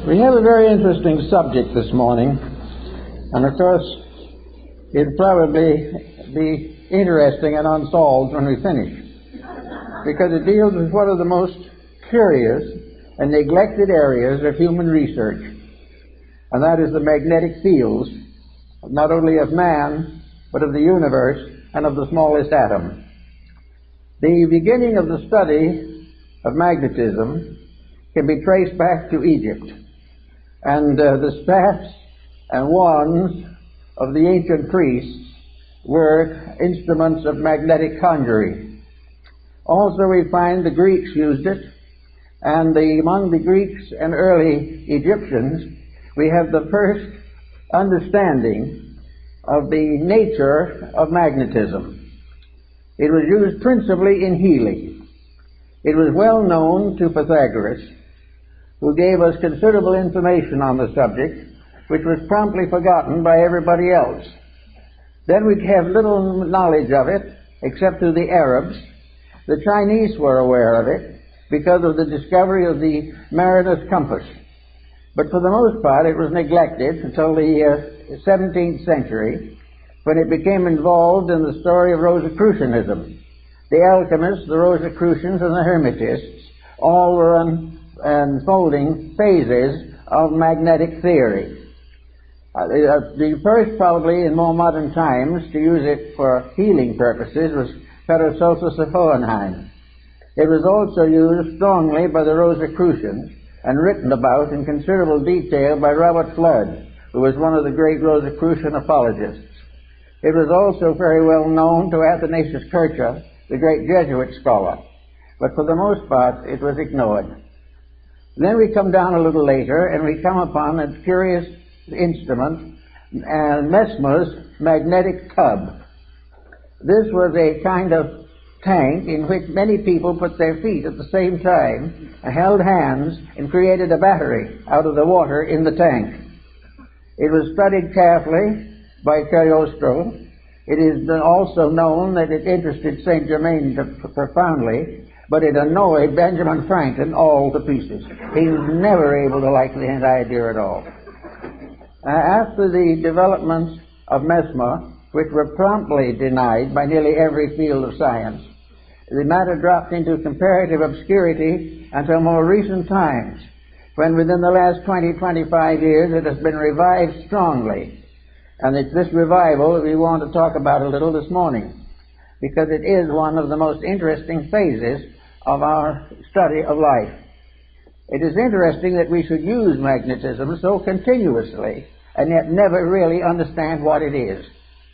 We have a very interesting subject this morning, and of course it'll probably be interesting and unsolved when we finish, because it deals with one of the most curious and neglected areas of human research, and that is the magnetic fields, not only of man, but of the universe and of the smallest atom. The beginning of the study of magnetism can be traced back to Egypt, and the staffs and wands of the ancient priests were instruments of magnetic conjuring. Also, we find the Greeks used it, and among the Greeks and early Egyptians, we have the first understanding of the nature of magnetism. It was used principally in healing. It was well known to Pythagoras, who gave us considerable information on the subject, which was promptly forgotten by everybody else. Then we have little knowledge of it, except through the Arabs. The Chinese were aware of it because of the discovery of the mariner's compass. But for the most part, it was neglected until the 17th century, when it became involved in the story of Rosicrucianism. The alchemists, the Rosicrucians, and the Hermetists all were unfolding phases of magnetic theory. The first, probably in more modern times, to use it for healing purposes was Paracelsus of Hohenheim. It was also used strongly by the Rosicrucians and written about in considerable detail by Robert Flood, who was one of the great Rosicrucian apologists. It was also very well known to Athanasius Kircher, the great Jesuit scholar, but for the most part it was ignored. Then we come down a little later and we come upon a curious instrument, Mesmer's magnetic tub. This was a kind of tank in which many people put their feet at the same time, held hands, and created a battery out of the water in the tank. It was studied carefully by Cagliostro. It is also known that it interested Saint Germain profoundly, but it annoyed Benjamin Franklin all to pieces. He was never able to like the idea at all. After the developments of Mesmer, which were promptly denied by nearly every field of science, the matter dropped into comparative obscurity until more recent times, when within the last 20-25 years it has been revived strongly. And it's this revival that we want to talk about a little this morning, because it is one of the most interesting phases of our study of life. It is interesting that we should use magnetism so continuously and yet never really understand what it is.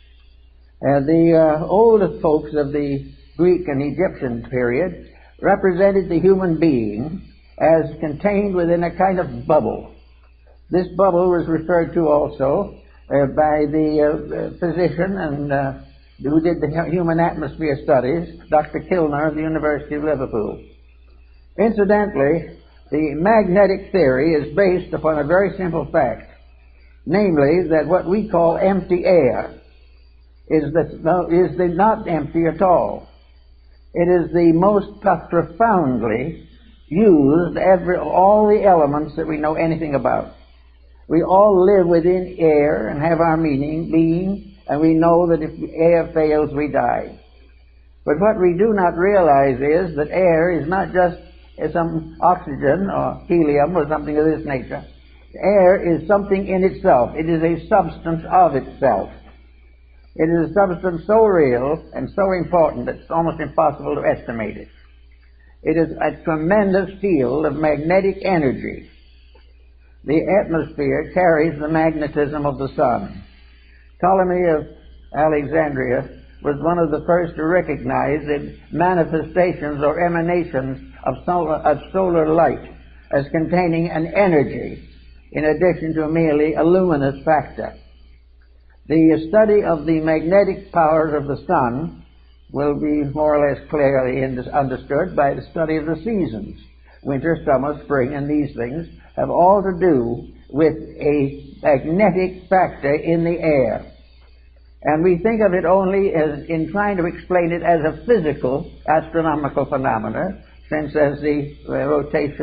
The older folks of the Greek and Egyptian period represented the human being as contained within a kind of bubble. This bubble was referred to also by the physician and who did the human atmosphere studies, Dr. Kilner of the University of Liverpool. Incidentally, the magnetic theory is based upon a very simple fact, namely that what we call empty air is not empty at all. It is the most profoundly used, all the elements that we know anything about. We all live within air and have our being, and we know that if air fails, we die. But what we do not realize is that air is not just some oxygen or helium or something of this nature. Air is something in itself. It is a substance of itself. It is a substance so real and so important that it's almost impossible to estimate it. It is a tremendous field of magnetic energy. The atmosphere carries the magnetism of the sun. Ptolemy of Alexandria was one of the first to recognize the manifestations or emanations of solar light as containing an energy in addition to merely a luminous factor. The study of the magnetic powers of the sun will be more or less clearly understood by the study of the seasons. Winter, summer, spring, and these things have all to do with a magnetic factor in the air. And we think of it only as in trying to explain it as a physical astronomical phenomena, since as the rotation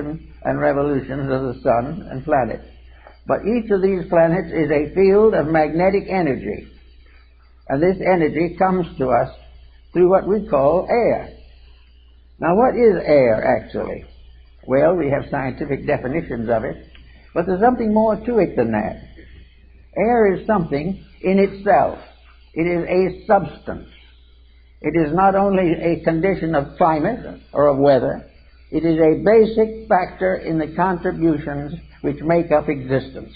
and revolutions of the sun and planets. But each of these planets is a field of magnetic energy. And this energy comes to us through what we call air. Now, what is air, actually? Well, we have scientific definitions of it, but there's something more to it than that. Air is something in itself. It is a substance. It is not only a condition of climate or of weather, it is a basic factor in the contributions which make up existence.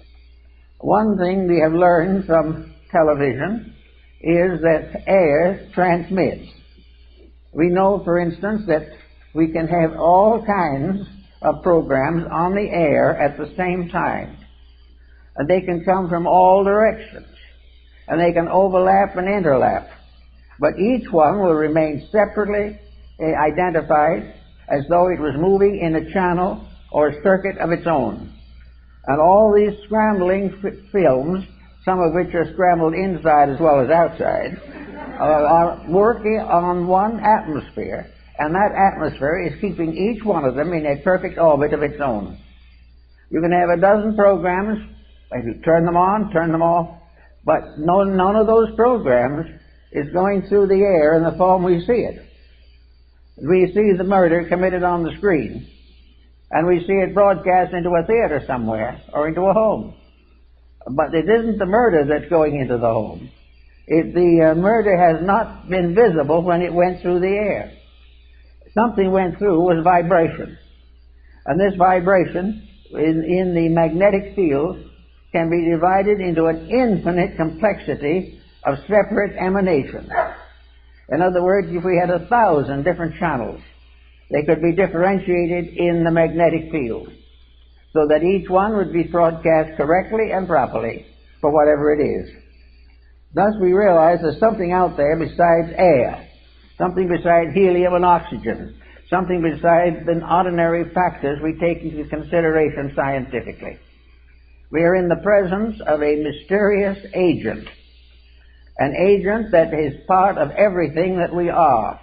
One thing we have learned from television is that air transmits. We know, for instance, that we can have all kinds of programs on the air at the same time. And they can come from all directions. And they can overlap and interlap. But each one will remain separately identified as though it was moving in a channel or a circuit of its own. And all these scrambling films, some of which are scrambled inside as well as outside, are working on one atmosphere, and that atmosphere is keeping each one of them in a perfect orbit of its own. You can have a dozen programs, if you turn them on, turn them off, but none of those programs is going through the air in the form we see it. We see the murder committed on the screen, and we see it broadcast into a theater somewhere or into a home. But it isn't the murder that's going into the home. The murder has not been visible when it went through the air. Something went through was vibration. And this vibration in the magnetic field can be divided into an infinite complexity of separate emanations. In other words, if we had 1,000 different channels, they could be differentiated in the magnetic field so that each one would be broadcast correctly and properly for whatever it is. Thus we realize there's something out there besides air, something besides helium and oxygen, something besides the ordinary factors we take into consideration scientifically. We are in the presence of a mysterious agent, an agent that is part of everything that we are.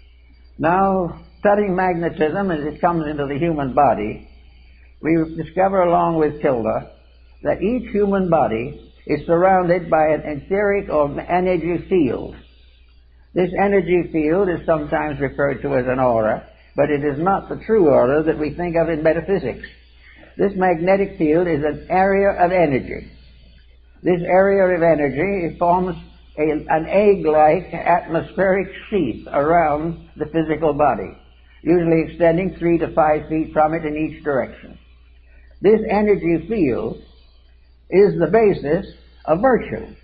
Now, studying magnetism as it comes into the human body, we discover along with Tilda that each human body is surrounded by an etheric or energy field. This energy field is sometimes referred to as an aura, but it is not the true aura that we think of in metaphysics. This magnetic field is an area of energy. This area of energy forms an egg-like atmospheric sheath around the physical body, usually extending 3 to 5 feet from it in each direction. This energy field is the basis of virtue,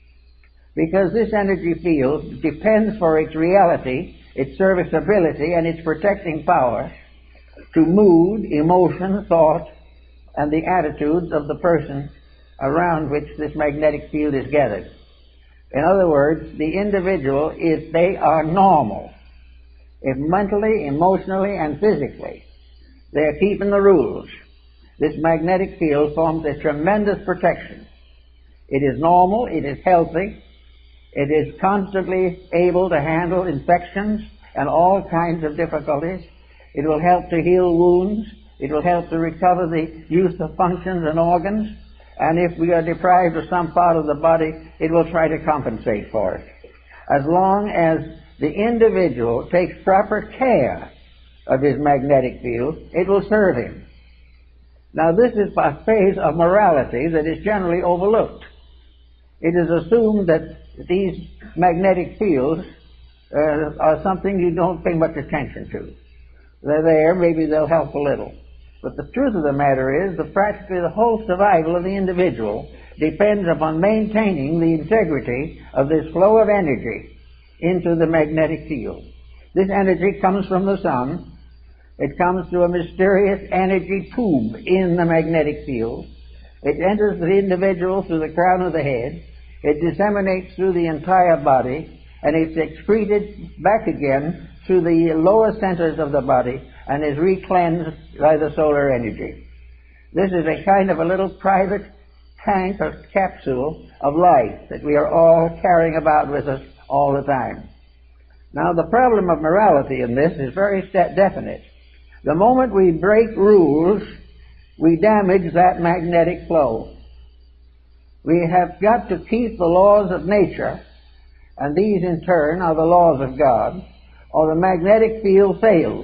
because this energy field depends for its reality, its serviceability, and its protecting power to mood, emotion, thought, and the attitudes of the person around which this magnetic field is gathered. In other words, the individual, if they are normal, if mentally, emotionally, and physically they are keeping the rules, this magnetic field forms a tremendous protection. It is normal, it is healthy, it is constantly able to handle infections and all kinds of difficulties. It will help to heal wounds. It will help to recover the use of functions and organs. And if we are deprived of some part of the body, it will try to compensate for it. As long as the individual takes proper care of his magnetic field, it will serve him. Now, this is a phase of morality that is generally overlooked. It is assumed that these magnetic fields are something you don't pay much attention to. They're there, maybe they'll help a little. But the truth of the matter is that practically the whole survival of the individual depends upon maintaining the integrity of this flow of energy into the magnetic field. This energy comes from the sun. It comes through a mysterious energy tube in the magnetic field. It enters the individual through the crown of the head. It disseminates through the entire body, and it's excreted back again through the lower centers of the body and is recleansed by the solar energy. This is a kind of a little private tank or capsule of life that we are all carrying about with us all the time. Now, the problem of morality in this is very definite. The moment we break rules, we damage that magnetic flow. We have got to keep the laws of nature, and these in turn are the laws of God, or the magnetic field fails.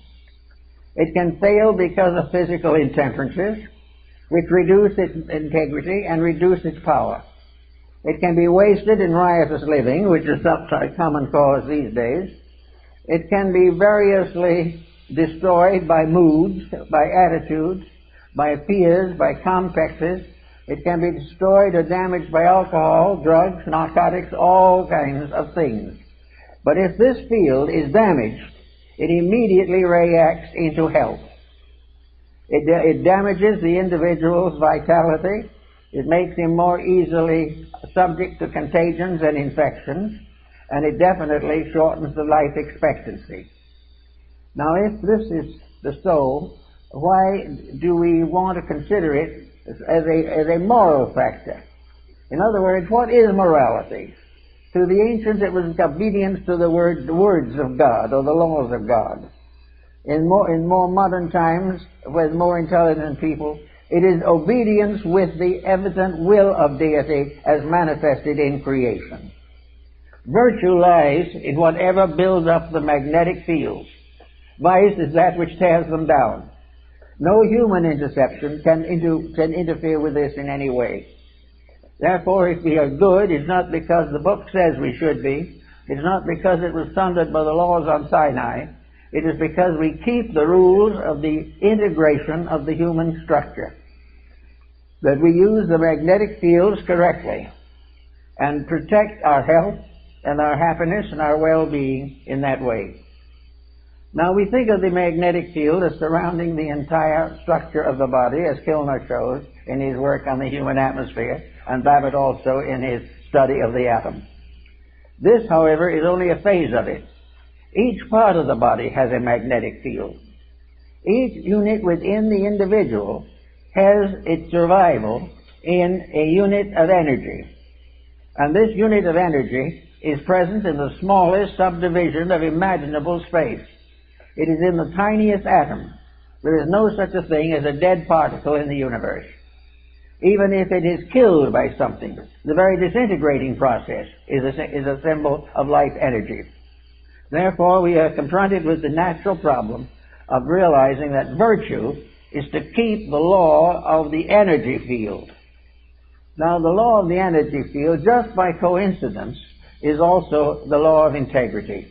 It can fail because of physical intemperances, which reduce its integrity and reduce its power. It can be wasted in riotous living, which is a common cause these days. It can be variously destroyed by moods, by attitudes, by fears, by complexes. It can be destroyed or damaged by alcohol, drugs, narcotics, all kinds of things. But if this field is damaged, it immediately reacts into health. It damages the individual's vitality. It makes him more easily subject to contagions and infections, and it definitely shortens the life expectancy. Now, if this is the so, why do we want to consider it as a moral factor? In other words, what is morality? To the ancients, it was obedience to the words of God, or the laws of God. In more modern times, with more intelligent people, it is obedience with the evident will of deity as manifested in creation. Virtue lies in whatever builds up the magnetic fields. Vice is that which tears them down. No human interception can interfere with this in any way. Therefore, if we are good, it's not because the book says we should be. It's not because it was thundered by the laws on Sinai. It is because we keep the rules of the integration of the human structure, that we use the magnetic fields correctly and protect our health and our happiness and our well-being in that way. Now, we think of the magnetic field as surrounding the entire structure of the body, as Kilner shows in his work on the human atmosphere, and Babbitt also in his study of the atom. This, however, is only a phase of it. Each part of the body has a magnetic field. Each unit within the individual has its survival in a unit of energy. And this unit of energy is present in the smallest subdivision of imaginable space. It is in the tiniest atom. There is no such a thing as a dead particle in the universe. Even if it is killed by something, the very disintegrating process is a symbol of life energy. Therefore, we are confronted with the natural problem of realizing that virtue is to keep the law of the energy field. Now, the law of the energy field, just by coincidence, is also the law of integrity.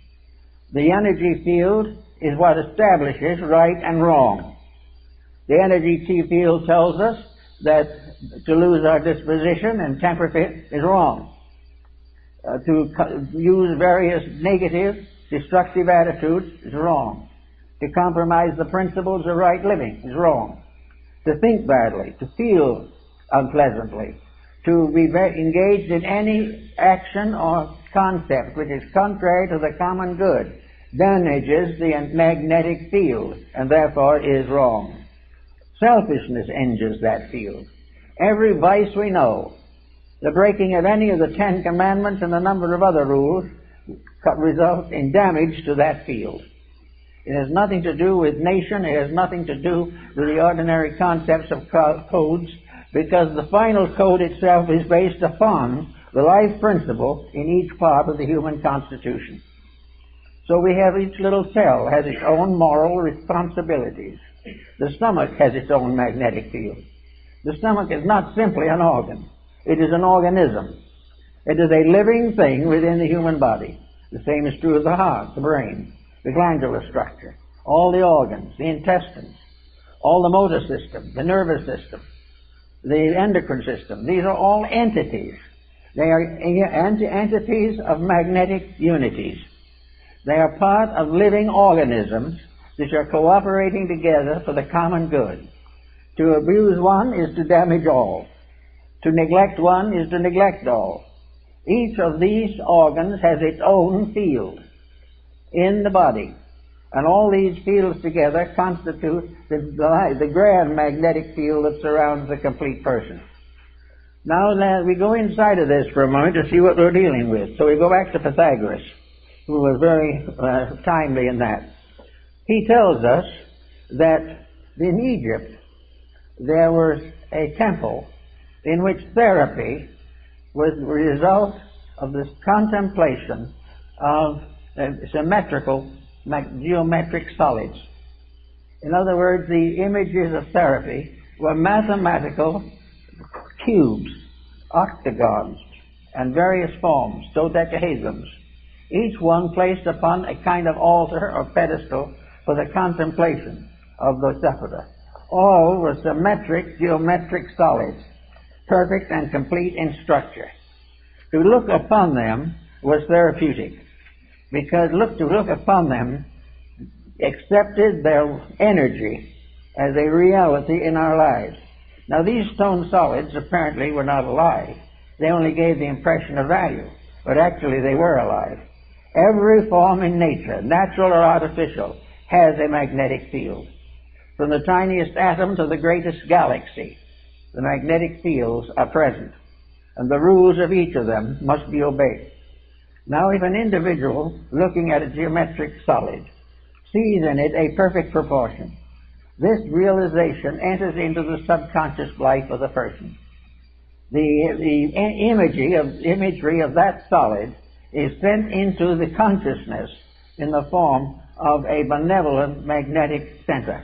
The energy field is what establishes right and wrong. The energy field tells us that to lose our disposition and temper fit is wrong. To use various negative, destructive attitudes is wrong. To compromise the principles of right living is wrong. To think badly, to feel unpleasantly, to be engaged in any action or concept which is contrary to the common good damages the magnetic field and therefore is wrong. Selfishness injures that field. Every vice we know, the breaking of any of the 10 Commandments and a number of other rules, results in damage to that field. It has nothing to do with nation. It has nothing to do with the ordinary concepts of codes, because the final code itself is based upon the life principle in each part of the human constitution. So we have each little cell has its own moral responsibilities. The stomach has its own magnetic field. The stomach is not simply an organ. It is an organism. It is a living thing within the human body. The same is true of the heart, the brain, the glandular structure, all the organs, the intestines, all the motor system, the nervous system, the endocrine system. These are all entities. They are entities of magnetic unities. They are part of living organisms which are cooperating together for the common good. To abuse one is to damage all. To neglect one is to neglect all. Each of these organs has its own field in the body. And all these fields together constitute the grand magnetic field that surrounds the complete person. Now we go inside of this for a moment to see what we're dealing with. So we go back to Pythagoras, who was very timely in that. He tells us that in Egypt there was a temple in which therapy was the result of this contemplation of symmetrical geometric solids. In other words, the images of therapy were mathematical cubes, octagons, and various forms, dodecahedrons, each one placed upon a kind of altar or pedestal for the contemplation of the sufferer. All were symmetric geometric solids, perfect and complete in structure. To look upon them was therapeutic, because to look upon them accepted their energy as a reality in our lives. Now, these stone solids apparently were not alive. They only gave the impression of value, but actually they were alive. Every form in nature, natural or artificial, has a magnetic field. From the tiniest atom to the greatest galaxy, the magnetic fields are present, and the rules of each of them must be obeyed. Now, if an individual looking at a geometric solid sees in it a perfect proportion, this realization enters into the subconscious life of the person. The imagery of that solid is sent into the consciousness in the form of a benevolent magnetic center.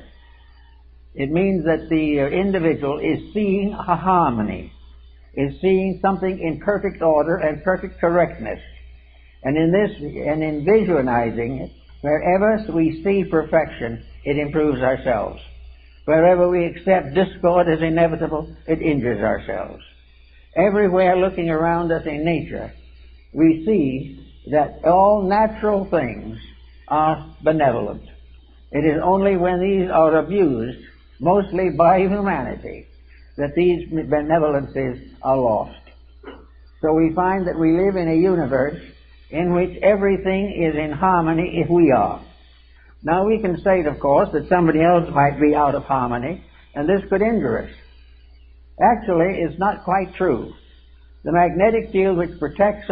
It means that the individual is seeing a harmony, is seeing something in perfect order and perfect correctness. And in visualizing it, wherever we see perfection, it improves ourselves. Wherever we accept discord as inevitable, it injures ourselves. Everywhere looking around us in nature, we see that all natural things are benevolent. It is only when these are abused, mostly by humanity, that these benevolences are lost. So we find that we live in a universe in which everything is in harmony if we are. Now, we can state, of course, that somebody else might be out of harmony, and this could injure us. Actually, it's not quite true. The magnetic field which protects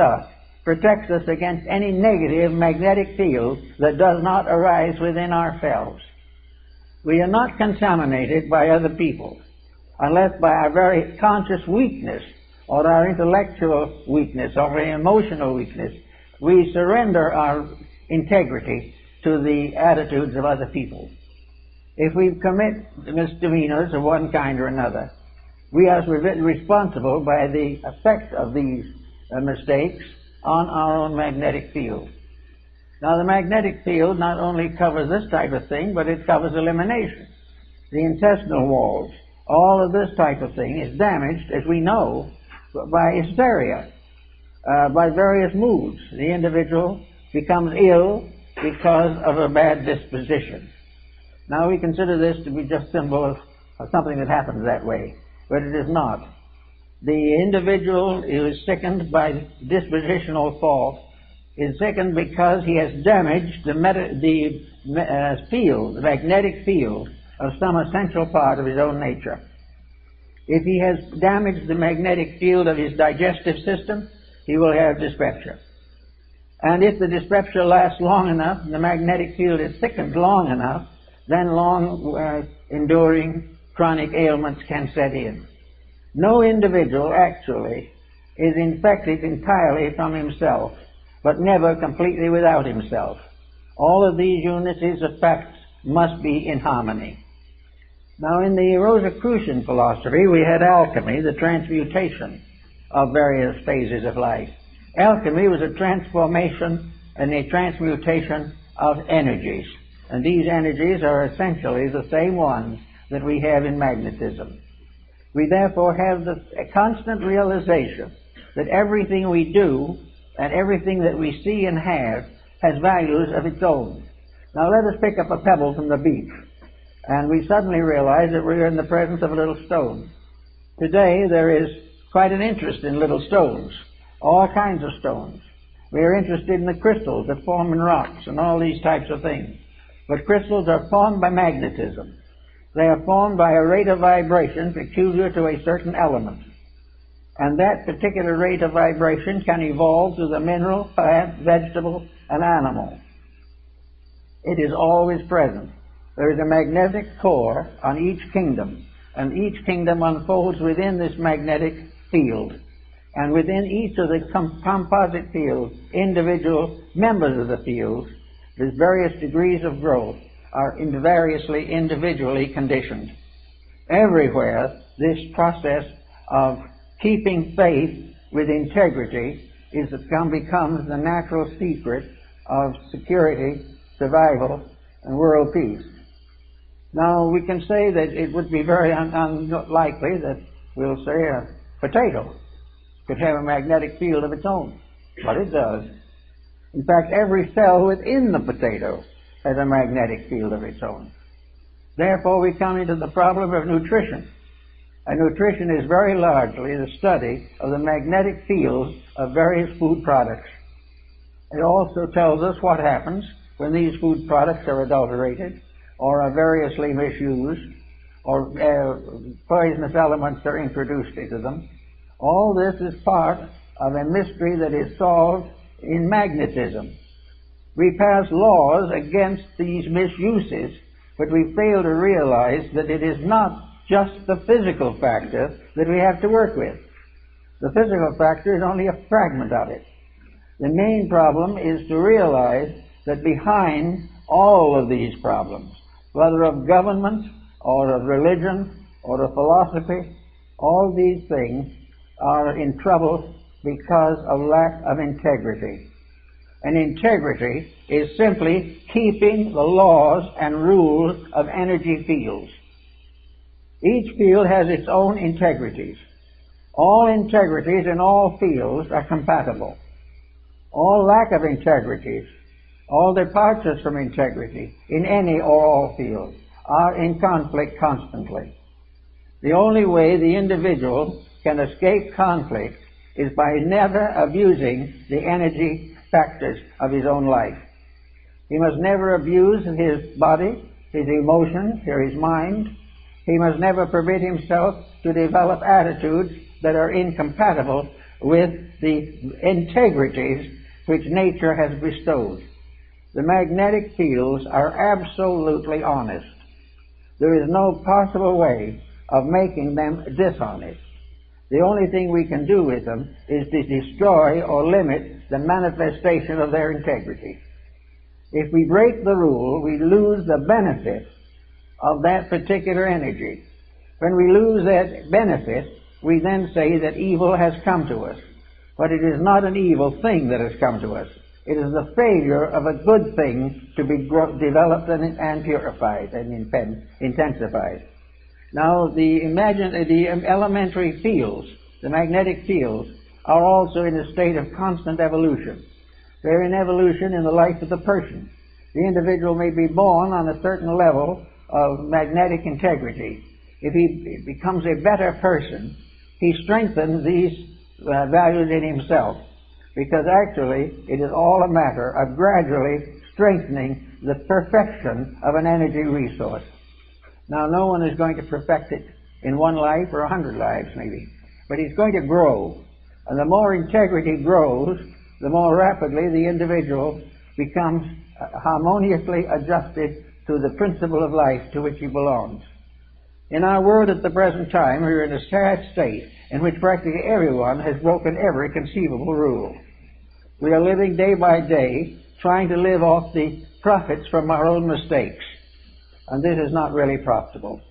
us against any negative magnetic field that does not arise within ourselves. We are not contaminated by other people unless by our very conscious weakness or our intellectual weakness or our emotional weakness we surrender our integrity to the attitudes of other people. If we commit misdemeanors of one kind or another, we are responsible by the effect of these mistakes on our own magnetic field. Now, the magnetic field not only covers this type of thing, but it covers elimination. The intestinal walls, all of this type of thing is damaged, as we know, by hysteria, by various moods. The individual becomes ill because of a bad disposition. Now, we consider this to be just symbol of something that happens that way, but it is not. The individual who is sickened by dispositional fault is sickened because he has damaged the magnetic field of some essential part of his own nature. If he has damaged the magnetic field of his digestive system, he will have dyspepsia. And if the dyspepsia lasts long enough, and the magnetic field is thickened long enough, then enduring chronic ailments can set in. No individual actually is infected entirely from himself, but never completely without himself. All of these unities of facts must be in harmony. Now, in the Rosicrucian philosophy, we had alchemy, the transmutation of various phases of life. Alchemy was a transformation and a transmutation of energies, and these energies are essentially the same ones that we have in magnetism. We therefore have a constant realization that everything we do and everything that we see and have has values of its own. Now, let us pick up a pebble from the beach, and we suddenly realize that we're in the presence of a little stone. Today, there is quite an interest in little stones, all kinds of stones. We are interested in the crystals that form in rocks and all these types of things. But crystals are formed by magnetism. They are formed by a rate of vibration peculiar to a certain element. And that particular rate of vibration can evolve through the mineral, plant, vegetable, and animal. It is always present. There is a magnetic core on each kingdom, and each kingdom unfolds within this magnetic field. And within each of the composite fields, individual members of the field, with various degrees of growth, are variously individually conditioned. Everywhere, this process of keeping faith with integrity becomes the natural secret of security, survival, and world peace. Now, we can say that it would be very unlikely that, we'll say, a potato could have a magnetic field of its own, but it does. In fact, every cell within the potato has a magnetic field of its own. Therefore, we come into the problem of nutrition. And nutrition is very largely the study of the magnetic fields of various food products. It also tells us what happens when these food products are adulterated or are variously misused or poisonous elements are introduced into them. All this is part of a mystery that is solved in magnetism. We pass laws against these misuses, but we fail to realize that it is not just the physical factor that we have to work with. The physical factor is only a fragment of it. The main problem is to realize that behind all of these problems, whether of government or of religion or of philosophy, all these things are in trouble because of lack of integrity. And integrity is simply keeping the laws and rules of energy fields. Each field has its own integrities. All integrities in all fields are compatible. All lack of integrities, all departures from integrity in any or all fields are in conflict constantly. The only way the individual can escape conflict is by never abusing the energy factors of his own life. He must never abuse his body, his emotions, or his mind. He must never permit himself to develop attitudes that are incompatible with the integrities which nature has bestowed. The magnetic fields are absolutely honest. There is no possible way of making them dishonest. The only thing we can do with them is to destroy or limit the manifestation of their integrity. If we break the rule, we lose the benefit of that particular energy. When we lose that benefit, we then say that evil has come to us. But it is not an evil thing that has come to us. It is the failure of a good thing to be developed and purified and intensified. Now, the elementary fields, the magnetic fields, are also in a state of constant evolution. They're in evolution in the life of the person. The individual may be born on a certain level of magnetic integrity. If he becomes a better person, he strengthens these values in himself, because actually it is all a matter of gradually strengthening the perfection of an energy resource. Now, no one is going to perfect it in one life or 100 lives, maybe, but it's going to grow. And the more integrity grows, the more rapidly the individual becomes harmoniously adjusted to the principle of life to which he belongs. In our world at the present time, we're in a sad state in which practically everyone has broken every conceivable rule. We are living day by day trying to live off the profits from our own mistakes. And this is not really profitable.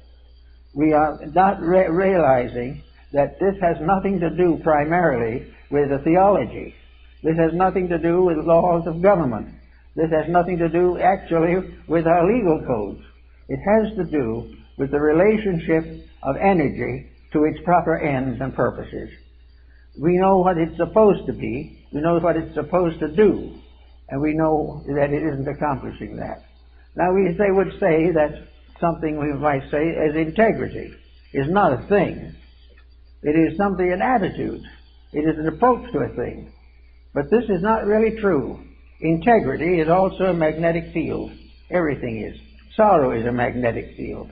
We are not realizing that this has nothing to do primarily with the theology. This has nothing to do with laws of government. This has nothing to do actually with our legal codes. It has to do with the relationship of energy to its proper ends and purposes. We know what it's supposed to be, we know what it's supposed to do, and we know that it isn't accomplishing that. Now, we would say that something we might say as integrity is not a thing. It is something, an attitude. It is an approach to a thing. But this is not really true. Integrity is also a magnetic field. Everything is. Sorrow is a magnetic field.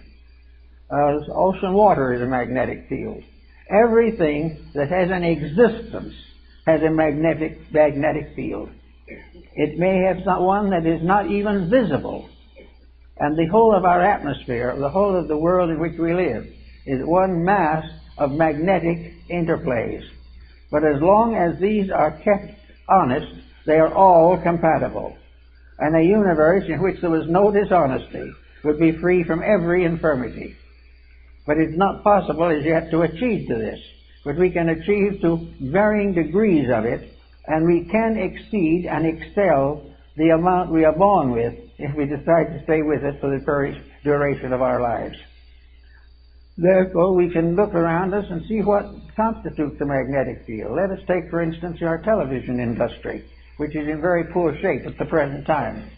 Ocean water is a magnetic field. Everything that has an existence has a magnetic field. It may have one that is not even visible. And the whole of our atmosphere, the whole of the world in which we live, is one mass of magnetic interplays. But as long as these are kept honest, they are all compatible. And a universe in which there was no dishonesty would be free from every infirmity. But it's not possible as yet to achieve to this. But we can achieve to varying degrees of it, and we can exceed and excel the amount we are born with if we decide to stay with it for the duration of our lives. Therefore, we can look around us and see what constitutes the magnetic field. Let us take, for instance, our television industry, which is in very poor shape at the present time.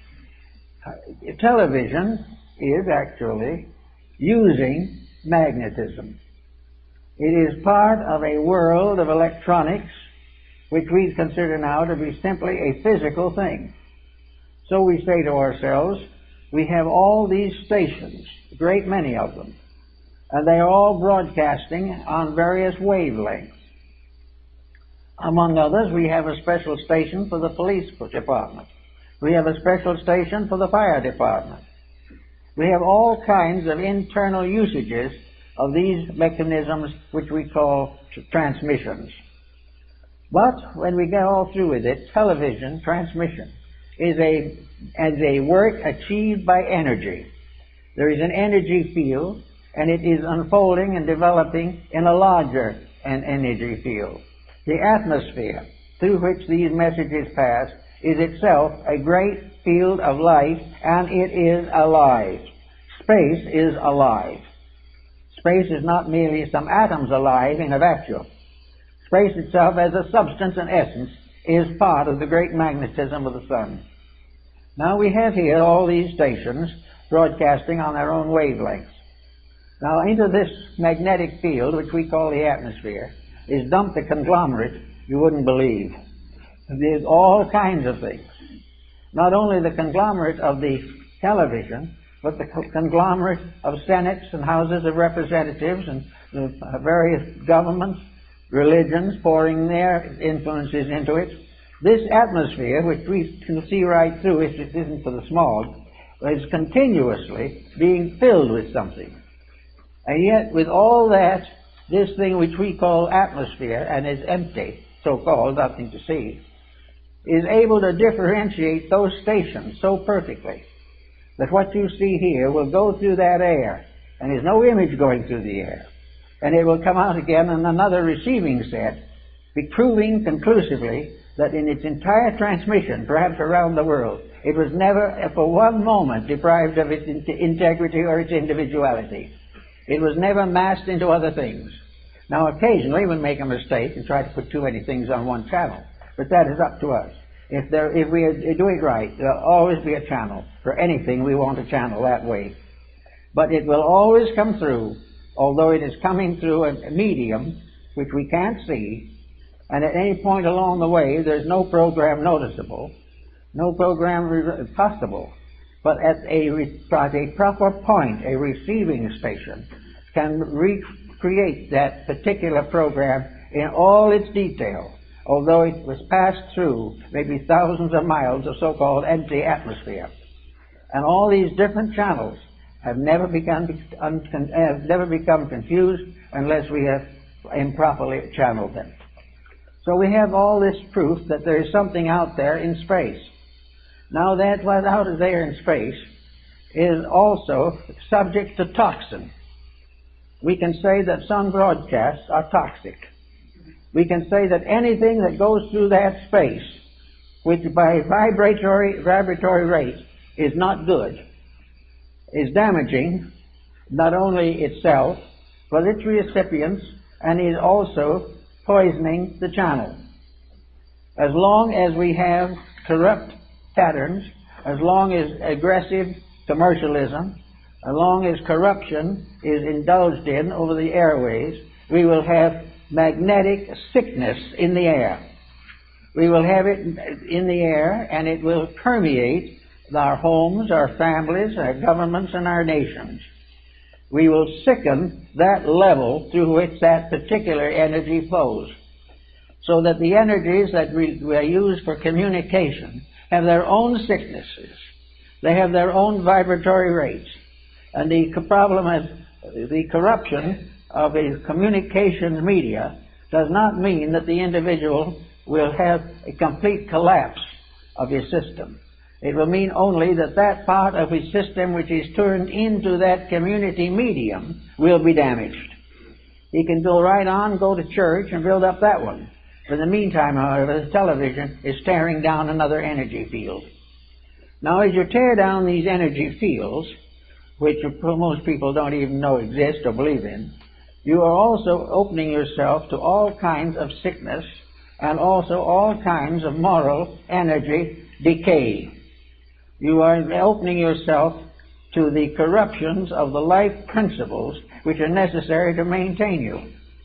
Television is actually using magnetism. It is part of a world of electronics which we consider now to be simply a physical thing. So we say to ourselves, we have all these stations, a great many of them, and they are all broadcasting on various wavelengths. Among others, we have a special station for the police department. We have a special station for the fire department. We have all kinds of internal usages of these mechanisms which we call transmissions. But when we get all through with it, television transmission is a work achieved by energy. There is an energy field, and it is unfolding and developing in a larger energy field. The atmosphere through which these messages pass is itself a great field of light, and it is alive. Space is alive. Space is not merely some atoms alive in a vacuum. Space itself, as a substance and essence, is part of the great magnetism of the sun. Now we have here all these stations broadcasting on their own wavelengths. Now into this magnetic field, which we call the atmosphere, is dumped a conglomerate you wouldn't believe. There's all kinds of things. Not only the conglomerate of the television, but the conglomerate of senates and houses of representatives and the various governments, religions pouring their influences into it. This atmosphere, which we can see right through if it isn't for the smog, is continuously being filled with something. And yet, with all that, this thing which we call atmosphere, and is empty, so-called, nothing to see, is able to differentiate those stations so perfectly that what you see here will go through that air, and there's no image going through the air. And it will come out again in another receiving set, proving conclusively that in its entire transmission, perhaps around the world, it was never for one moment deprived of its integrity or its individuality. It was never massed into other things. Now, occasionally we make a mistake and try to put too many things on one channel, but that is up to us. If we do it right, there will always be a channel for anything we want to channel that way. But it will always come through, although it is coming through a medium which we can't see, and at any point along the way there's no program noticeable, no program possible, but at a proper point, a receiving station can recreate that particular program in all its detail, although it was passed through maybe thousands of miles of so-called empty atmosphere. And all these different channels have never become confused unless we have improperly channeled them. So we have all this proof that there is something out there in space. Now that what's out there in space is also subject to toxin. We can say that some broadcasts are toxic. We can say that anything that goes through that space, which by vibratory rate is not good, is damaging not only itself, but its recipients, and is also poisoning the channel. As long as we have corrupt patterns, as long as aggressive commercialism, as long as corruption is indulged in over the airways, we will have magnetic sickness in the air. We will have it in the air, and it will permeate our homes, our families, our governments, and our nations. We will sicken that level through which that particular energy flows. so that the energies that we are used for communication have their own thicknesses. They have their own vibratory rates. And the problem is the corruption of a communications media does not mean that the individual will have a complete collapse of his system. It will mean only that that part of his system which is turned into that community medium will be damaged. He can go right on, go to church, and build up that one. But in the meantime, however, the television is tearing down another energy field. Now, as you tear down these energy fields, which most people don't even know exist or believe in, you are also opening yourself to all kinds of sickness and also all kinds of moral energy decay. You are opening yourself to the corruptions of the life principles which are necessary to maintain you.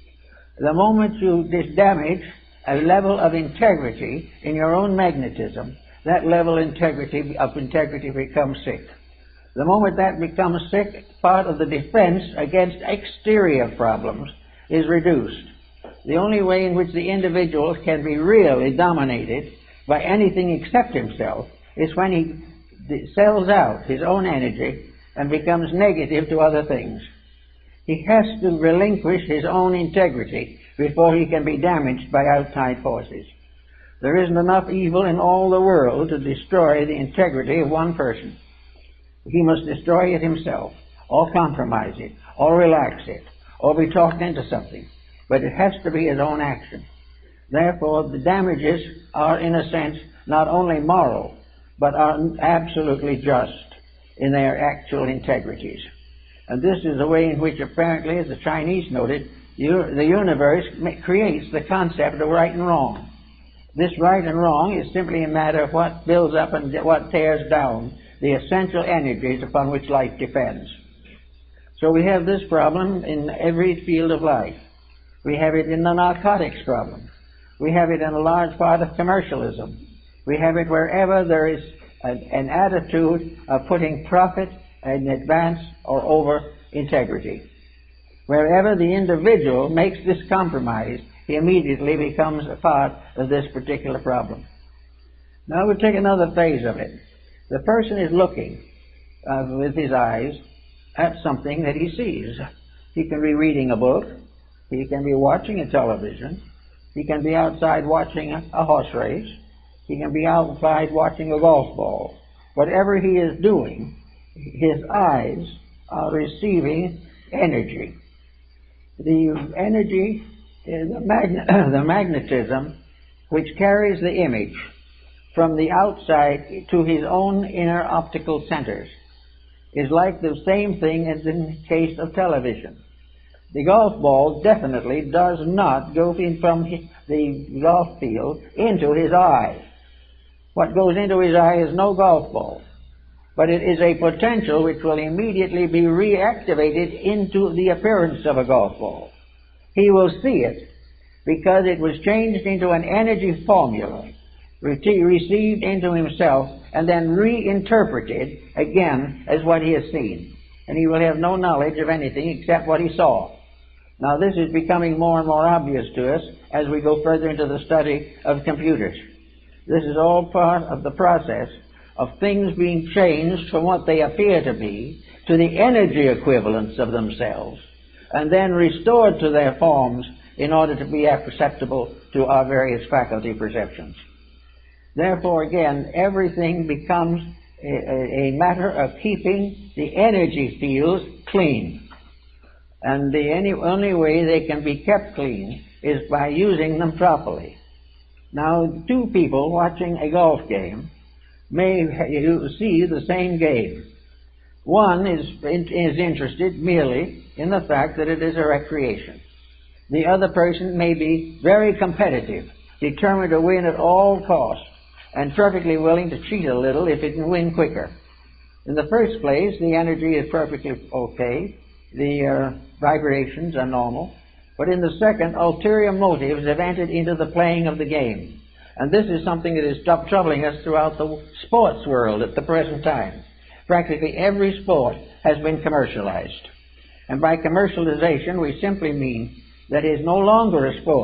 The moment you damage a level of integrity in your own magnetism, that level of integrity becomes sick. The moment that becomes sick, part of the defense against exterior problems is reduced. The only way in which the individual can be really dominated by anything except himself is when he sells out his own energy and becomes negative to other things. He has to relinquish his own integrity before he can be damaged by outside forces. There isn't enough evil in all the world to destroy the integrity of one person. He must destroy it himself, or compromise it, or relax it, or be talked into something. But it has to be his own action. Therefore, the damages are, in a sense, not only moral, but are absolutely just in their actual integrities. And this is the way in which, apparently, as the Chinese noted, the universe creates the concept of right and wrong. This right and wrong is simply a matter of what builds up and what tears down the essential energies upon which life depends. So we have this problem in every field of life. We have it in the narcotics problem. We have it in a large part of commercialism. We have it wherever there is an attitude of putting profit in advance or over integrity. Wherever the individual makes this compromise, he immediately becomes a part of this particular problem. Now we'll take another phase of it. The person is looking with his eyes at something that he sees. He can be reading a book. He can be watching a television. He can be outside watching a horse race. He can be outside watching a golf ball. Whatever he is doing, his eyes are receiving energy. The energy is the magnetism which carries the image from the outside to his own inner optical centers is like the same thing as in the case of television. The golf ball definitely does not go in from the golf field into his eye. What goes into his eye is no golf ball, but it is a potential which will immediately be reactivated into the appearance of a golf ball. He will see it because it was changed into an energy formula, received into himself, and then reinterpreted again as what he has seen. And he will have no knowledge of anything except what he saw. Now this is becoming more and more obvious to us as we go further into the study of computers. This is all part of the process of things being changed from what they appear to be to the energy equivalents of themselves, and then restored to their forms in order to be perceptible to our various faculty perceptions. Therefore, again, everything becomes a matter of keeping the energy fields clean. And the only way they can be kept clean is by using them properly. Now, two people watching a golf game may see the same game. One is interested merely in the fact that it is a recreation. The other person may be very competitive, determined to win at all costs, and perfectly willing to cheat a little if it can win quicker. In the first place, the energy is perfectly okay. The vibrations are normal. But in the second, ulterior motives have entered into the playing of the game. And this is something that is troubling us throughout the sports world at the present time. Practically every sport has been commercialized. And by commercialization, we simply mean that it is no longer a sport.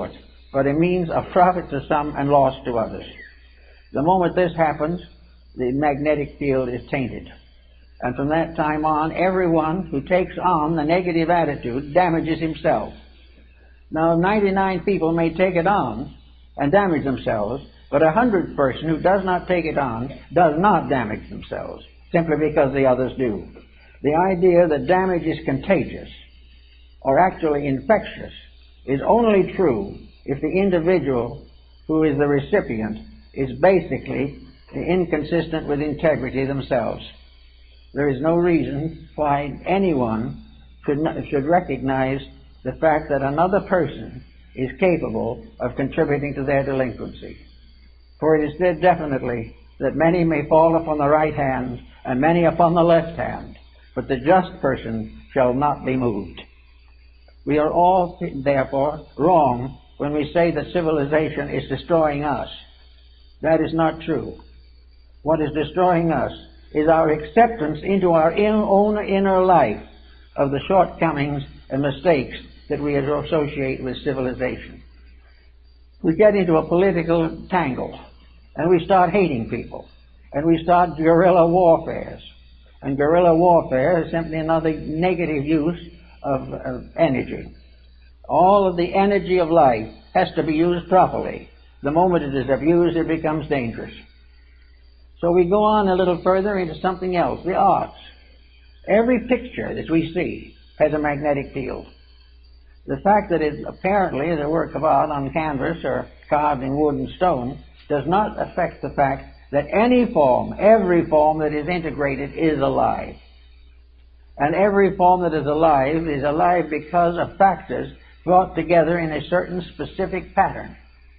but a means of profit to some and loss to others. The moment this happens, the magnetic field is tainted. And from that time on, everyone who takes on the negative attitude damages himself. Now, 99 people may take it on and damage themselves, but 100th person who does not take it on does not damage themselves, simply because the others do. The idea that damage is contagious, or actually infectious, is only true if the individual who is the recipient is basically inconsistent with integrity themselves. There is no reason why anyone should recognize the fact that another person is capable of contributing to their delinquency. For it is said definitely that many may fall upon the right hand and many upon the left hand, but the just person shall not be moved. We are all, therefore, wrong when we say that civilization is destroying us. That is not true. What is destroying us is our acceptance into our own inner life of the shortcomings and mistakes that we associate with civilization. We get into a political tangle, and we start hating people, and we start guerrilla warfares. And guerrilla warfare is simply another negative use of energy. All of the energy of life has to be used properly. The moment it is abused, it becomes dangerous. So we go on a little further into something else, the arts. Every picture that we see has a magnetic field. The fact that it apparently is a work of art on canvas or carved in wood and stone does not affect the fact that any form, every form that is integrated is alive. And every form that is alive because of factors brought together in a certain specific pattern.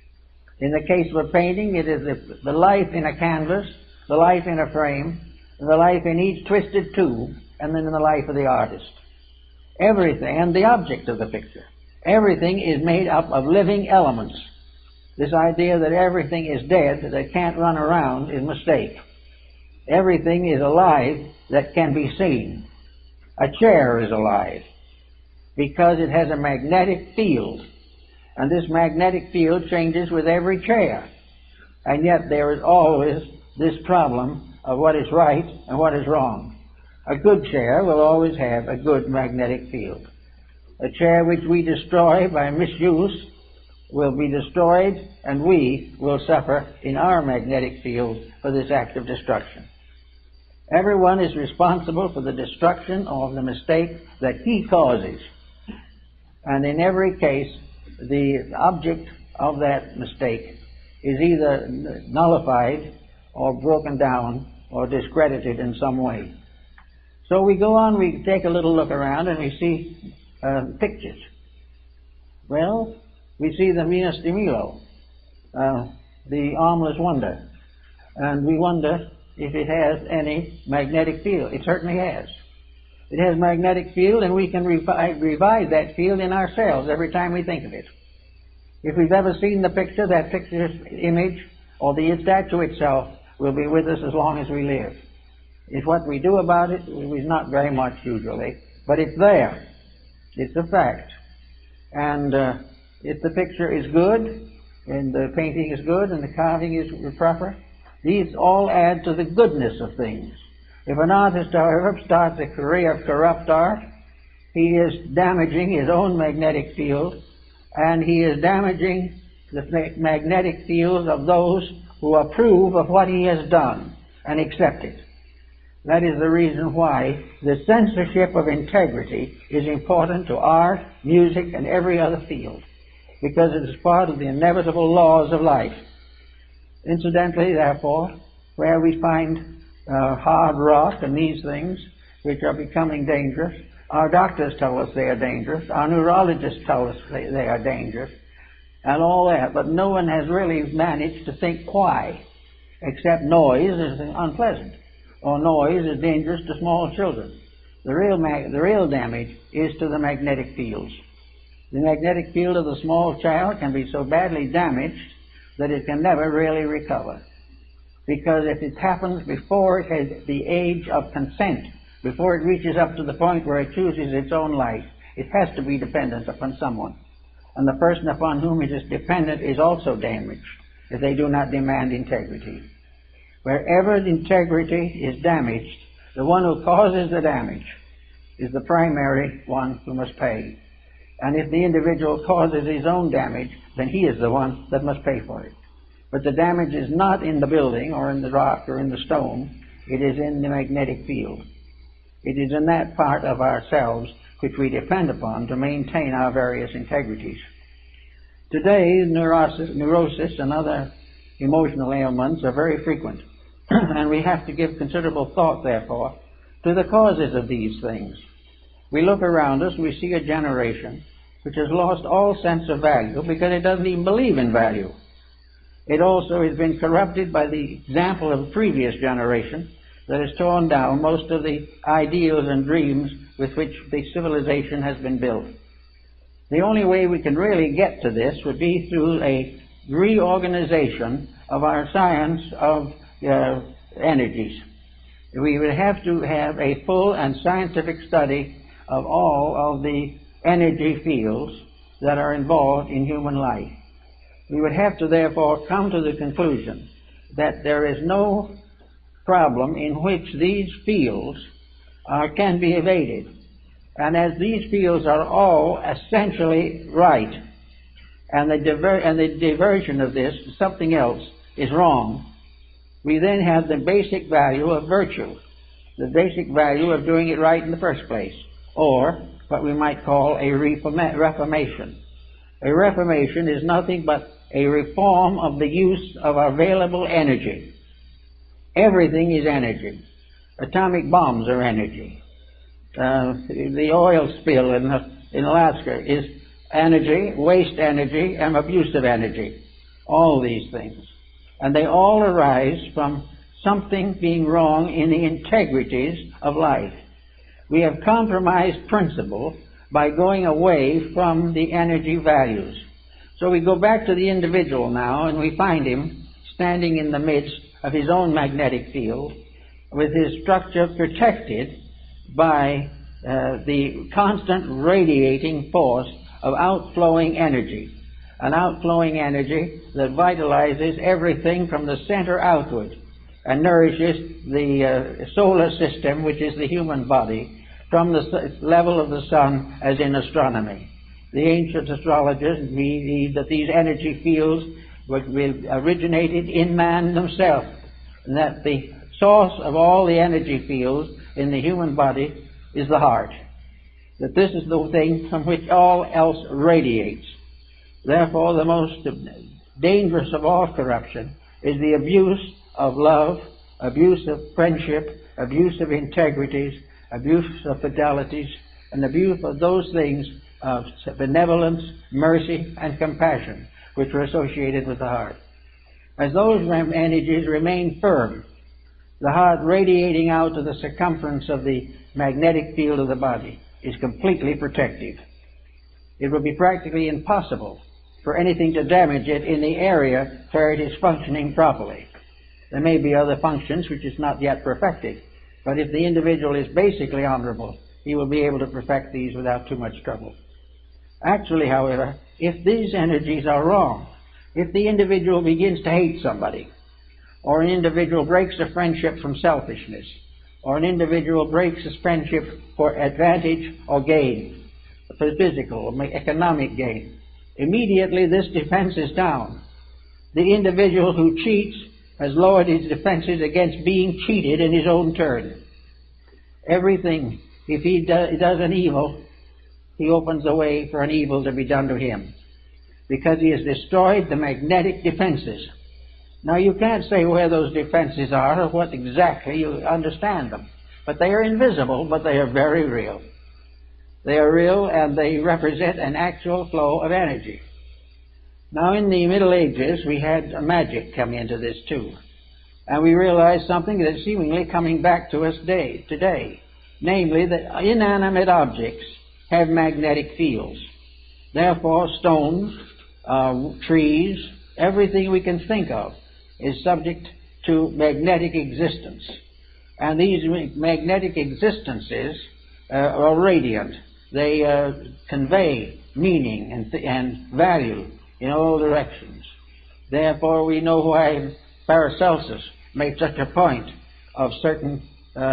In the case of a painting, it is the life in a canvas, the life in a frame, the life in each twisted tube, and then in the life of the artist. Everything, and the object of the picture, everything is made up of living elements. This idea that everything is dead, that can't run around, is a mistake. Everything is alive that can be seen. A chair is alive because it has a magnetic field, and this magnetic field changes with every chair. And yet there is always this problem of what is right and what is wrong. A good chair will always have a good magnetic field. A chair which we destroy by misuse will be destroyed, and we will suffer in our magnetic field for this act of destruction. Everyone is responsible for the destruction or the mistake that he causes. And in every case, the object of that mistake is either nullified or broken down or discredited in some way. So we go on, we take a little look around, and we see pictures. Well, we see the Venus de Milo, the armless wonder, and we wonder if it has any magnetic field. It certainly has. It has magnetic field, and we can revive that field in ourselves every time we think of it. If we've ever seen the picture, that picture's image or the statue itself will be with us as long as we live. If what we do about it is not very much usually, but it's there. It's a fact. And if the picture is good, and the painting is good, and the carving is proper, these all add to the goodness of things. If an artist, however, starts a career of corrupt art, he is damaging his own magnetic field, and he is damaging the magnetic fields of those who approve of what he has done and accept it. That is the reason why the censorship of integrity is important to art, music, and every other field, because it is part of the inevitable laws of life. Incidentally, therefore, where we find hard rock and these things which are becoming dangerous, our doctors tell us they are dangerous, our neurologists tell us they are dangerous, and all that, but no one has really managed to think why, except noise is unpleasant, or noise is dangerous to small children. The real damage is to the magnetic fields. The magnetic field of the small child can be so badly damaged that it can never really recover. Because if it happens before it has the age of consent, before it reaches up to the point where it chooses its own life, it has to be dependent upon someone. and the person upon whom it is dependent is also damaged if they do not demand integrity. Wherever the integrity is damaged, the one who causes the damage is the primary one who must pay. And if the individual causes his own damage, then he is the one that must pay for it. But the damage is not in the building or in the rock or in the stone. It is in the magnetic field. It is in that part of ourselves which we depend upon to maintain our various integrities. Today, neurosis and other emotional ailments are very frequent, and we have to give considerable thought, therefore, to the causes of these things. We look around us and we see a generation which has lost all sense of value because it doesn't even believe in value. It also has been corrupted by the example of a previous generation that has torn down most of the ideals and dreams with which the civilization has been built. The only way we can really get to this would be through a reorganization of our science of energies. We would have to have a full and scientific study of all of the energy fields that are involved in human life. We would have to therefore come to the conclusion that there is no problem in which these fields can be evaded. And as these fields are all essentially right, and the diversion of this to something else is wrong, we then have the basic value of virtue, the basic value of doing it right in the first place, or what we might call a reformation. A reformation is nothing but a reform of the use of available energy. Everything is energy. Atomic bombs are energy. The oil spill in Alaska is energy, waste energy, and abusive energy. All these things. And they all arise from something being wrong in the integrities of life. We have compromised principle by going away from the energy values. So we go back to the individual now, and we find him standing in the midst of his own magnetic field, with his structure protected by the constant radiating force of outflowing energy, an outflowing energy that vitalizes everything from the center outward and nourishes the solar system, which is the human body, from the level of the sun, as in astronomy. The ancient astrologers believe that these energy fields originated in man himself, and that the source of all the energy fields in the human body is the heart. That this is the thing from which all else radiates. Therefore, the most dangerous of all corruption is the abuse of love, abuse of friendship, abuse of integrities, abuse of fidelities, and abuse of those things of benevolence, mercy, and compassion which are associated with the heart. As those energies remain firm, the heart radiating out to the circumference of the magnetic field of the body is completely protective. It would be practically impossible for anything to damage it in the area where it is functioning properly. There may be other functions which is not yet perfected, but if the individual is basically honorable, he will be able to perfect these without too much trouble. Actually, however, if these energies are wrong, if the individual begins to hate somebody, or an individual breaks a friendship from selfishness, or an individual breaks his friendship for advantage or gain, for physical or economic gain, immediately this defense is down. The individual who cheats has lowered his defenses against being cheated in his own turn. Everything, if he does an evil, he opens the way for an evil to be done to him, because he has destroyed the magnetic defenses. Now, you can't say where those defenses are or what exactly you understand them, but they are invisible, but they are very real. They are real, and they represent an actual flow of energy. Now, in the Middle Ages, we had magic come into this too, and we realized something that is seemingly coming back to us today, namely that inanimate objects have magnetic fields. Therefore, stones, trees, everything we can think of is subject to magnetic existence. And these magnetic existences are radiant. They convey meaning and value in all directions. Therefore, we know why Paracelsus made such a point of certain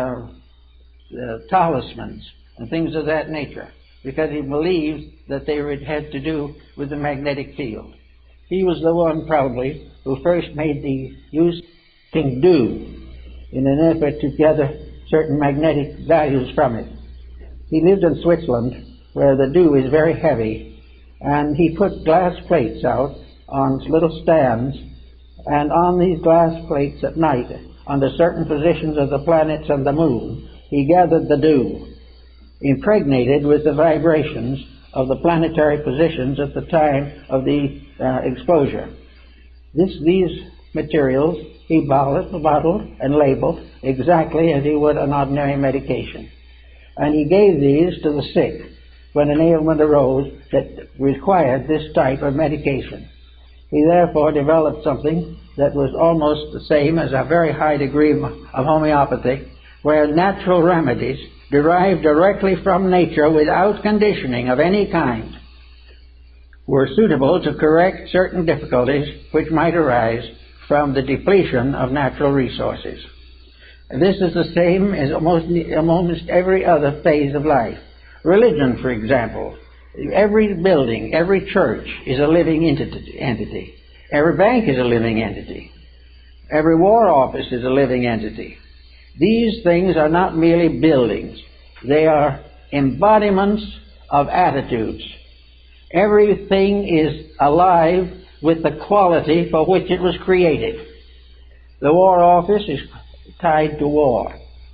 talismans and things of that nature, because he believed that they had to do with the magnetic field. He was the one, probably, who first made the use of dew in an effort to gather certain magnetic values from it. He lived in Switzerland, where the dew is very heavy, and he put glass plates out on little stands, and on these glass plates at night, under certain positions of the planets and the moon, he gathered the dew, impregnated with the vibrations of the planetary positions at the time of the exposure. These materials he bottled and labeled exactly as he would an ordinary medication. And he gave these to the sick when an ailment arose that required this type of medication. He therefore developed something that was almost the same as a very high degree of homeopathy, where natural remedies derived directly from nature without conditioning of any kind were suitable to correct certain difficulties which might arise from the depletion of natural resources. This is the same as almost every other phase of life. Religion, for example. Every building, every church is a living entity. Every bank is a living entity. Every war office is a living entity. These things are not merely buildings. They are embodiments of attitudes. Everything is alive with the quality for which it was created. The war office is tied to war.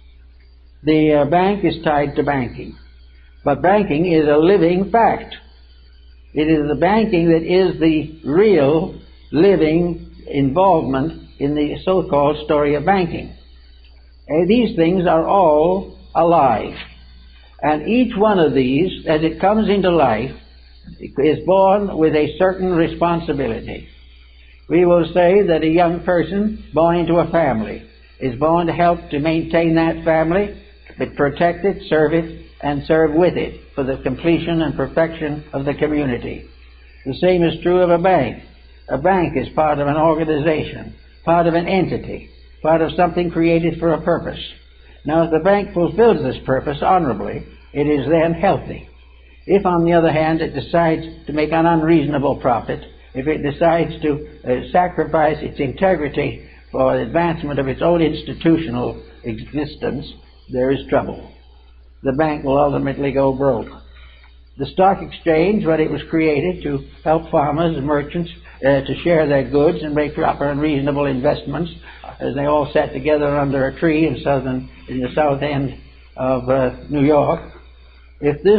The bank is tied to banking. But banking is a living fact. It is the banking that is the real living involvement in the so-called story of banking. These things are all alive. And each one of these, as it comes into life, is born with a certain responsibility. We will say that a young person born into a family is born to help to maintain that family, but protect it, serve it, and serve with it for the completion and perfection of the community. The same is true of a bank. A bank is part of an organization, part of an entity, part of something created for a purpose. Now, if the bank fulfills this purpose honorably, it is then healthy. If, on the other hand, it decides to make an unreasonable profit, if it decides to sacrifice its integrity for the advancement of its own institutional existence, there is trouble. The bank will ultimately go broke. The stock exchange, when it was created to help farmers and merchants to share their goods and make proper and reasonable investments, as they all sat together under a tree in the south end of New York, if this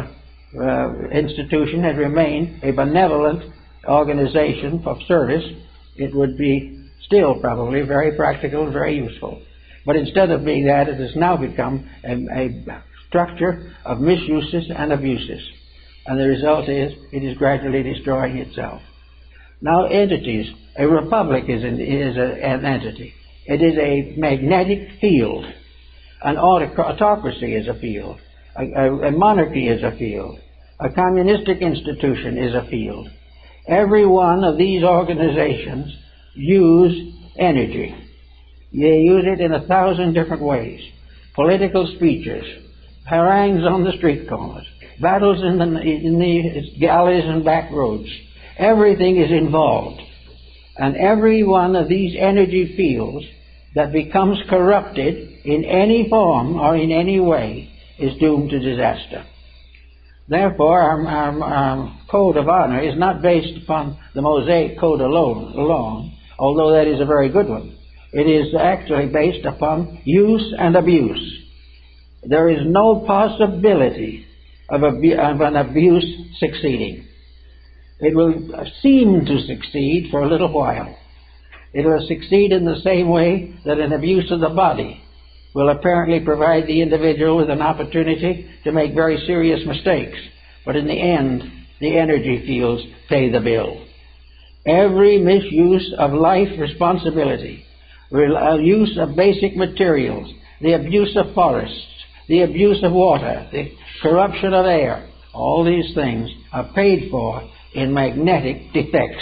institution had remained a benevolent organization for service, it would be still probably very practical and very useful. But instead of being that, it has now become a structure of misuses and abuses. And the result is it is gradually destroying itself. Now, entities. A republic is an entity. It is a magnetic field. An autocracy is a field. A monarchy is a field. A communistic institution is a field. Every one of these organizations use energy. They use it in 1,000 different ways. Political speeches, harangues on the street corners, battles in the alleys and back roads. Everything is involved. And every one of these energy fields that becomes corrupted in any form or in any way is doomed to disaster. Therefore, our code of honor is not based upon the Mosaic code alone, although that is a very good one. It is actually based upon use and abuse. There is no possibility of an abuse succeeding. It will seem to succeed for a little while. It will succeed in the same way that an abuse of the body will apparently provide the individual with an opportunity to make very serious mistakes. But in the end, the energy fields pay the bill. Every misuse of life responsibility, use of basic materials, the abuse of forests, the abuse of water, the corruption of air, all these things are paid for in magnetic defects.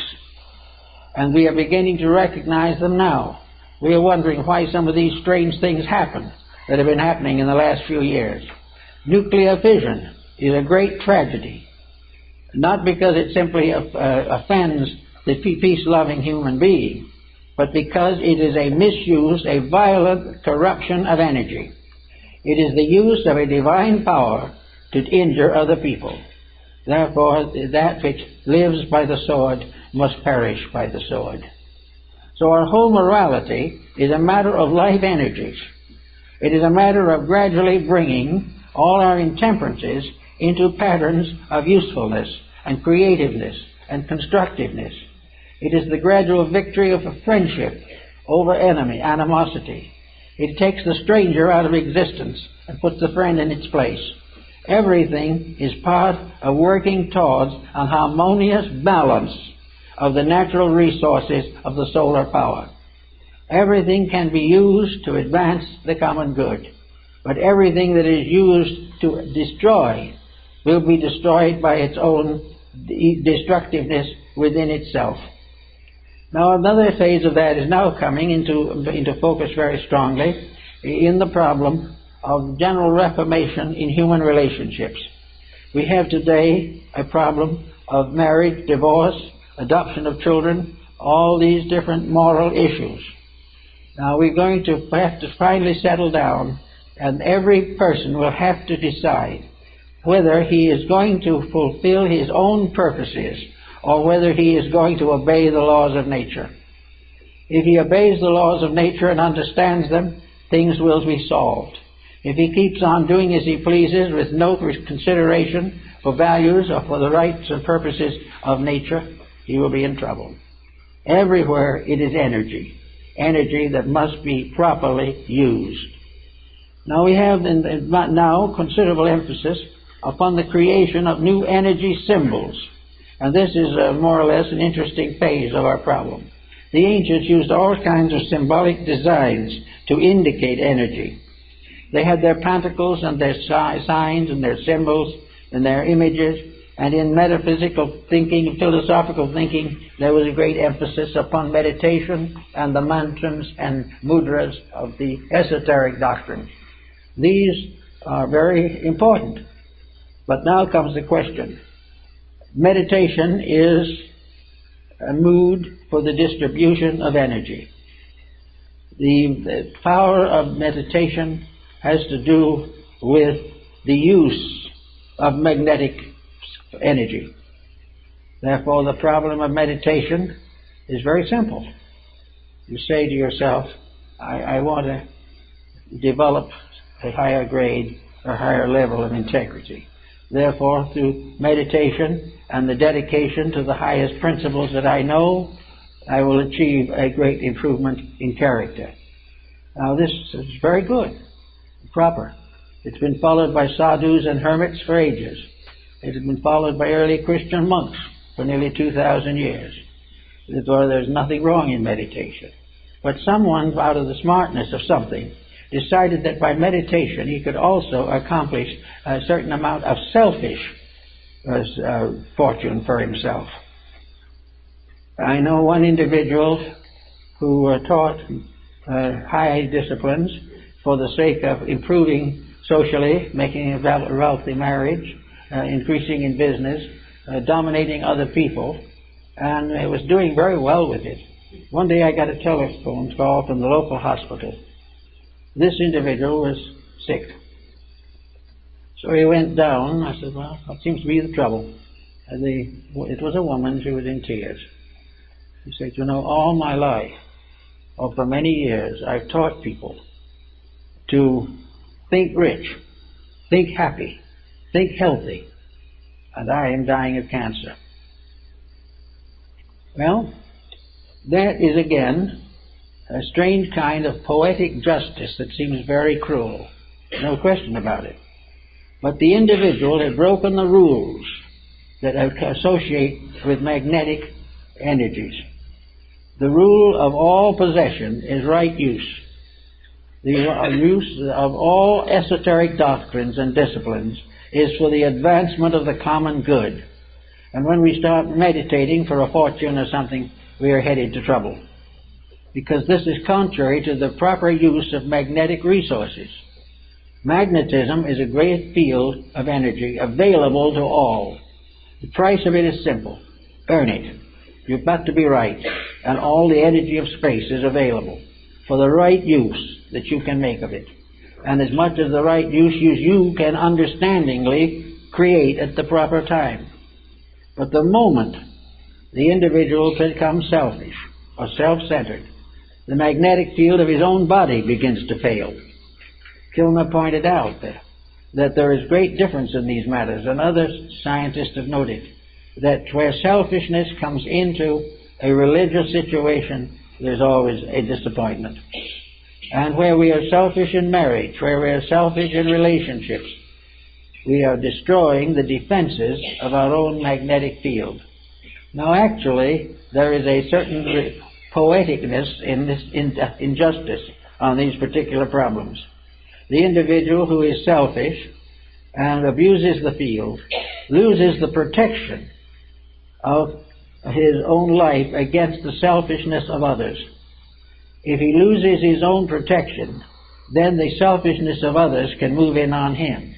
And we are beginning to recognize them now. We are wondering why some of these strange things happen that have been happening in the last few years. Nuclear fission is a great tragedy, not because it simply offends the peace-loving human being, but because it is a misuse, a violent corruption of energy. It is the use of a divine power to injure other people. Therefore, that which lives by the sword must perish by the sword. So our whole morality is a matter of life energies. It is a matter of gradually bringing all our intemperances into patterns of usefulness and creativeness and constructiveness. It is the gradual victory of friendship over animosity. It takes the stranger out of existence and puts the friend in its place. Everything is part of working towards an harmonious balance of the natural resources of the solar power. Everything can be used to advance the common good, but everything that is used to destroy will be destroyed by its own destructiveness within itself. Now, another phase of that is now coming into focus very strongly in the problem of general reformation in human relationships. We have today a problem of marriage, divorce, adoption of children, all these different moral issues. Now, we're going to have to finally settle down, and every person will have to decide whether he is going to fulfill his own purposes or whether he is going to obey the laws of nature. If he obeys the laws of nature and understands them, things will be solved. If he keeps on doing as he pleases with no consideration for values or for the rights and purposes of nature, he will be in trouble. Everywhere it is energy that must be properly used. Now we have now considerable emphasis upon the creation of new energy symbols. And this is more or less an interesting phase of our problem. The ancients used all kinds of symbolic designs to indicate energy. They had their pentacles and their signs and their symbols and their images. And in metaphysical thinking, philosophical thinking, there was a great emphasis upon meditation and the mantras and mudras of the esoteric doctrines. These are very important. But now comes the question. Meditation is a mood for the distribution of energy. The power of meditation has to do with the use of magnetic energy. Therefore, the problem of meditation is very simple. You say to yourself, I want to develop a higher grade or higher level of integrity. Therefore, through meditation and the dedication to the highest principles that I know, I will achieve a great improvement in character. Now, this is very good, proper. It's been followed by sadhus and hermits for ages. It has been followed by early Christian monks for nearly 2,000 years. Therefore, there's nothing wrong in meditation. But someone, out of the smartness of something, decided that by meditation he could also accomplish a certain amount of selfish fortune for himself. I know one individual who taught high disciplines for the sake of improving socially, making a wealthy marriage, increasing in business, dominating other people, and it was doing very well with it. One day I got a telephone call from the local hospital. This individual was sick. So he went down. I said, well, what seems to be the trouble? It was a woman. She was in tears. He said, you know, all my life, or for many years, I've taught people to think rich, think happy, think healthy, and I am dying of cancer. Well, that is again a strange kind of poetic justice that seems very cruel. No question about it. But the individual had broken the rules that associate with magnetic energies. The rule of all possession is right use. The use of all esoteric doctrines and disciplines is for the advancement of the common good. And when we start meditating for a fortune or something, we are headed to trouble, because this is contrary to the proper use of magnetic resources. Magnetism is a great field of energy available to all. The price of it is simple. Earn it. You've got to be right, and all the energy of space is available for the right use that you can make of it. And as much as the right use you can understandingly create at the proper time. But the moment the individual becomes selfish or self-centered, the magnetic field of his own body begins to fail. Kilmer pointed out that there is great difference in these matters, and other scientists have noted that where selfishness comes into a religious situation, there's always a disappointment. And where we are selfish in marriage, where we are selfish in relationships, we are destroying the defenses of our own magnetic field. Now actually, there is a certain poeticness in this injustice on these particular problems. The individual who is selfish and abuses the field loses the protection of his own life against the selfishness of others. If he loses his own protection, then the selfishness of others can move in on him.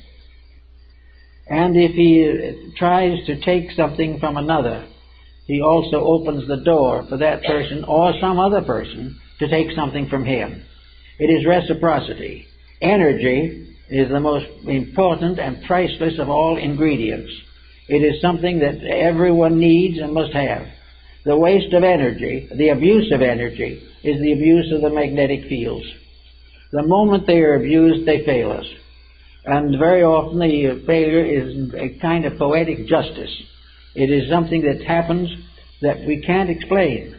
And if he tries to take something from another, he also opens the door for that person or some other person to take something from him. It is reciprocity. Energy is the most important and priceless of all ingredients. It is something that everyone needs and must have. The waste of energy, the abuse of energy, is the abuse of the magnetic fields. The moment they are abused, they fail us. And very often the failure is a kind of poetic justice. It is something that happens that we can't explain.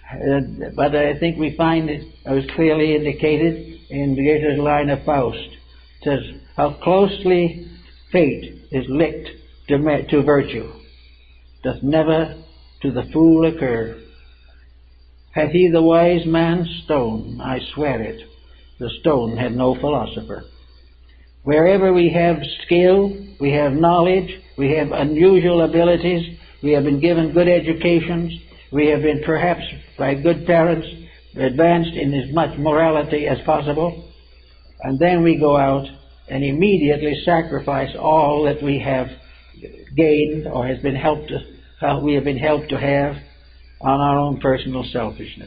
But I think we find it was clearly indicated in Goethe's line of Faust. It says, how closely fate is linked to virtue, doth never to the fool occur. Had he the wise man's stone, I swear it, the stone had no philosopher. Wherever we have skill, we have knowledge, we have unusual abilities, we have been given good educations, we have been perhaps by good parents advanced in as much morality as possible, and then we go out and immediately sacrifice all that we have gained or has been helped to, we have been helped to have on our own personal selfishness.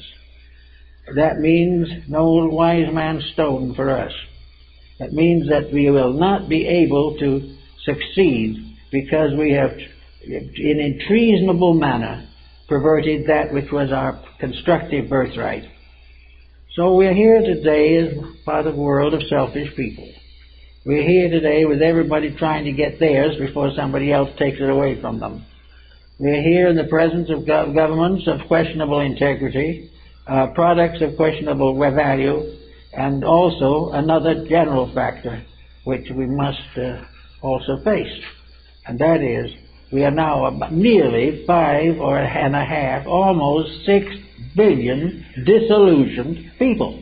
That means no wise man's stone for us. That means that we will not be able to succeed because we have, in a treasonable manner, perverted that which was our constructive birthright. So we're here today as part of a world of selfish people. We're here today with everybody trying to get theirs before somebody else takes it away from them. We're here in the presence of governments of questionable integrity, products of questionable value, and also another general factor which we must also face. And that is, we are now nearly 5.5, almost 6 billion disillusioned people.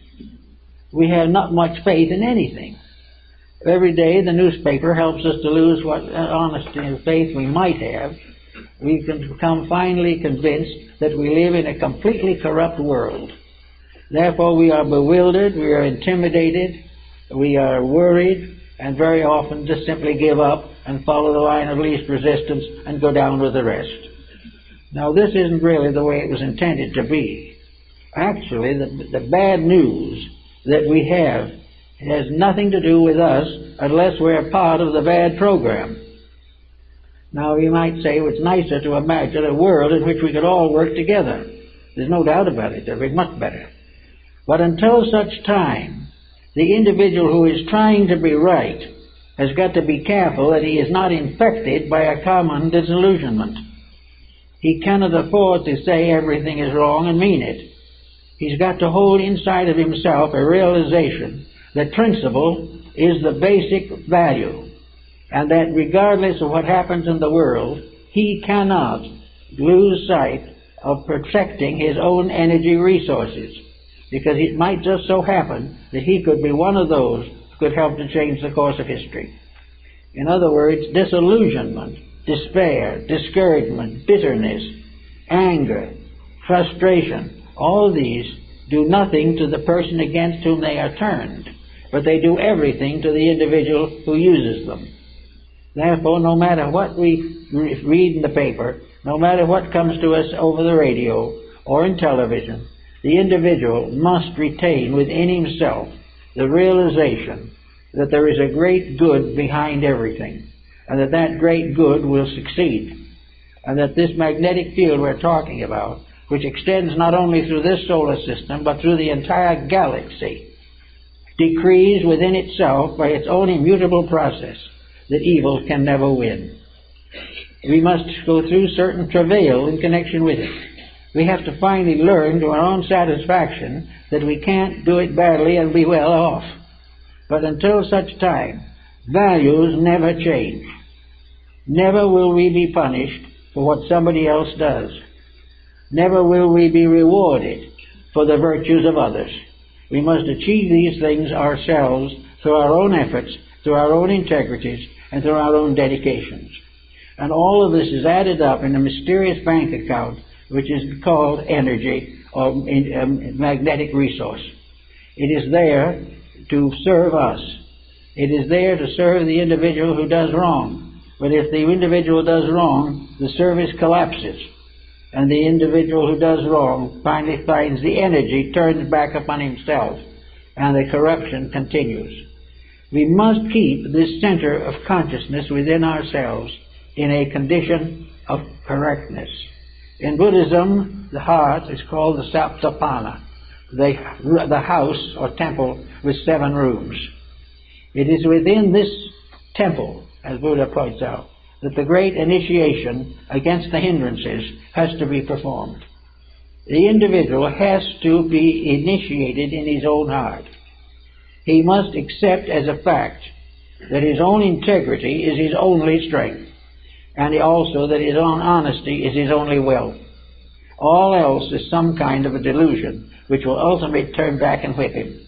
We have not much faith in anything. Every day the newspaper helps us to lose what honesty and faith we might have. We can become finally convinced that we live in a completely corrupt world. Therefore we are bewildered, we are intimidated, we are worried, and very often just simply give up and follow the line of least resistance and go down with the rest. Now this isn't really the way it was intended to be. Actually, the bad news that we have has nothing to do with us unless we're part of the bad program. Now you might say, well, it's nicer to imagine a world in which we could all work together. There's no doubt about it. That would be much better. But until such time, the individual who is trying to be right has got to be careful that he is not infected by a common disillusionment. He cannot afford to say everything is wrong and mean it. He's got to hold inside of himself a realization that principle is the basic value, and that regardless of what happens in the world, he cannot lose sight of protecting his own energy resources, because it might just so happen that he could be one of those who could help to change the course of history. In other words, disillusionment, despair, discouragement, bitterness, anger, frustration, all these do nothing to the person against whom they are turned, but they do everything to the individual who uses them. Therefore, no matter what we read in the paper, no matter what comes to us over the radio or in television, the individual must retain within himself the realization that there is a great good behind everything, and that that great good will succeed, and that this magnetic field we're talking about, which extends not only through this solar system, but through the entire galaxy, decrees within itself by its own immutable process that evil can never win. We must go through certain travail in connection with it. We have to finally learn to our own satisfaction that we can't do it badly and be well off. But until such time, values never change. Never will we be punished for what somebody else does. Never will we be rewarded for the virtues of others. We must achieve these things ourselves through our own efforts, through our own integrities, and through our own dedications. And all of this is added up in a mysterious bank account which is called energy or magnetic resource. It is there to serve us. It is there to serve the individual who does wrong. But if the individual does wrong, the service collapses, and the individual who does wrong finally finds the energy turns back upon himself, and the corruption continues. We must keep this center of consciousness within ourselves in a condition of correctness. In Buddhism, the heart is called the Saptapana, the house or temple with 7 rooms. It is within this temple, as Buddha points out, that the great initiation against the hindrances has to be performed. The individual has to be initiated in his own heart. He must accept as a fact that his own integrity is his only strength, and also that his own honesty is his only wealth. All else is some kind of a delusion which will ultimately turn back and whip him.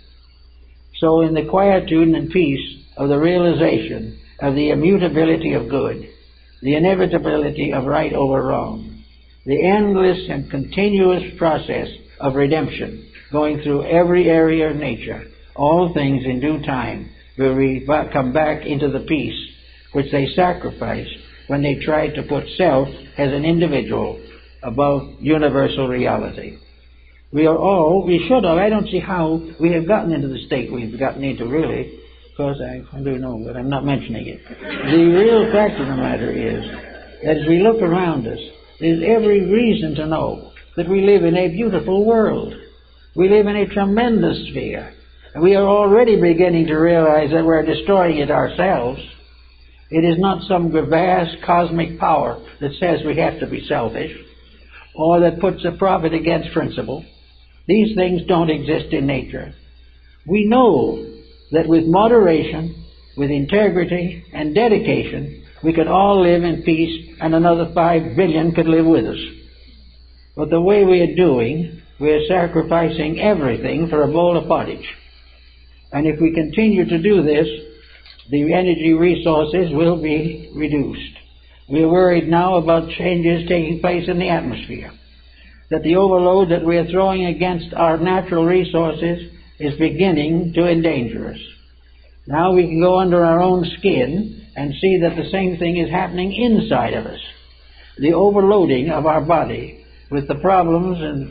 So in the quietude and peace of the realization of the immutability of good, the inevitability of right over wrong, the endless and continuous process of redemption going through every area of nature, all things in due time will come back into the peace which they sacrificed when they tried to put self as an individual above universal reality. We should have, I don't see how we have gotten into the state we've gotten into really, because I do know, but I'm not mentioning it. The real fact of the matter is that as we look around us, there's every reason to know that we live in a beautiful world. We live in a tremendous sphere. And we are already beginning to realize that we're destroying it ourselves. It is not some vast cosmic power that says we have to be selfish, or that puts a profit against principle. These things don't exist in nature. We know that with moderation, with integrity and dedication, we could all live in peace, and another 5 billion could live with us. But the way we are doing, we are sacrificing everything for a bowl of pottage. And if we continue to do this, the energy resources will be reduced. We are worried now about changes taking place in the atmosphere, that the overload that we are throwing against our natural resources is beginning to endanger us. Now we can go under our own skin and see that the same thing is happening inside of us. The overloading of our body with the problems and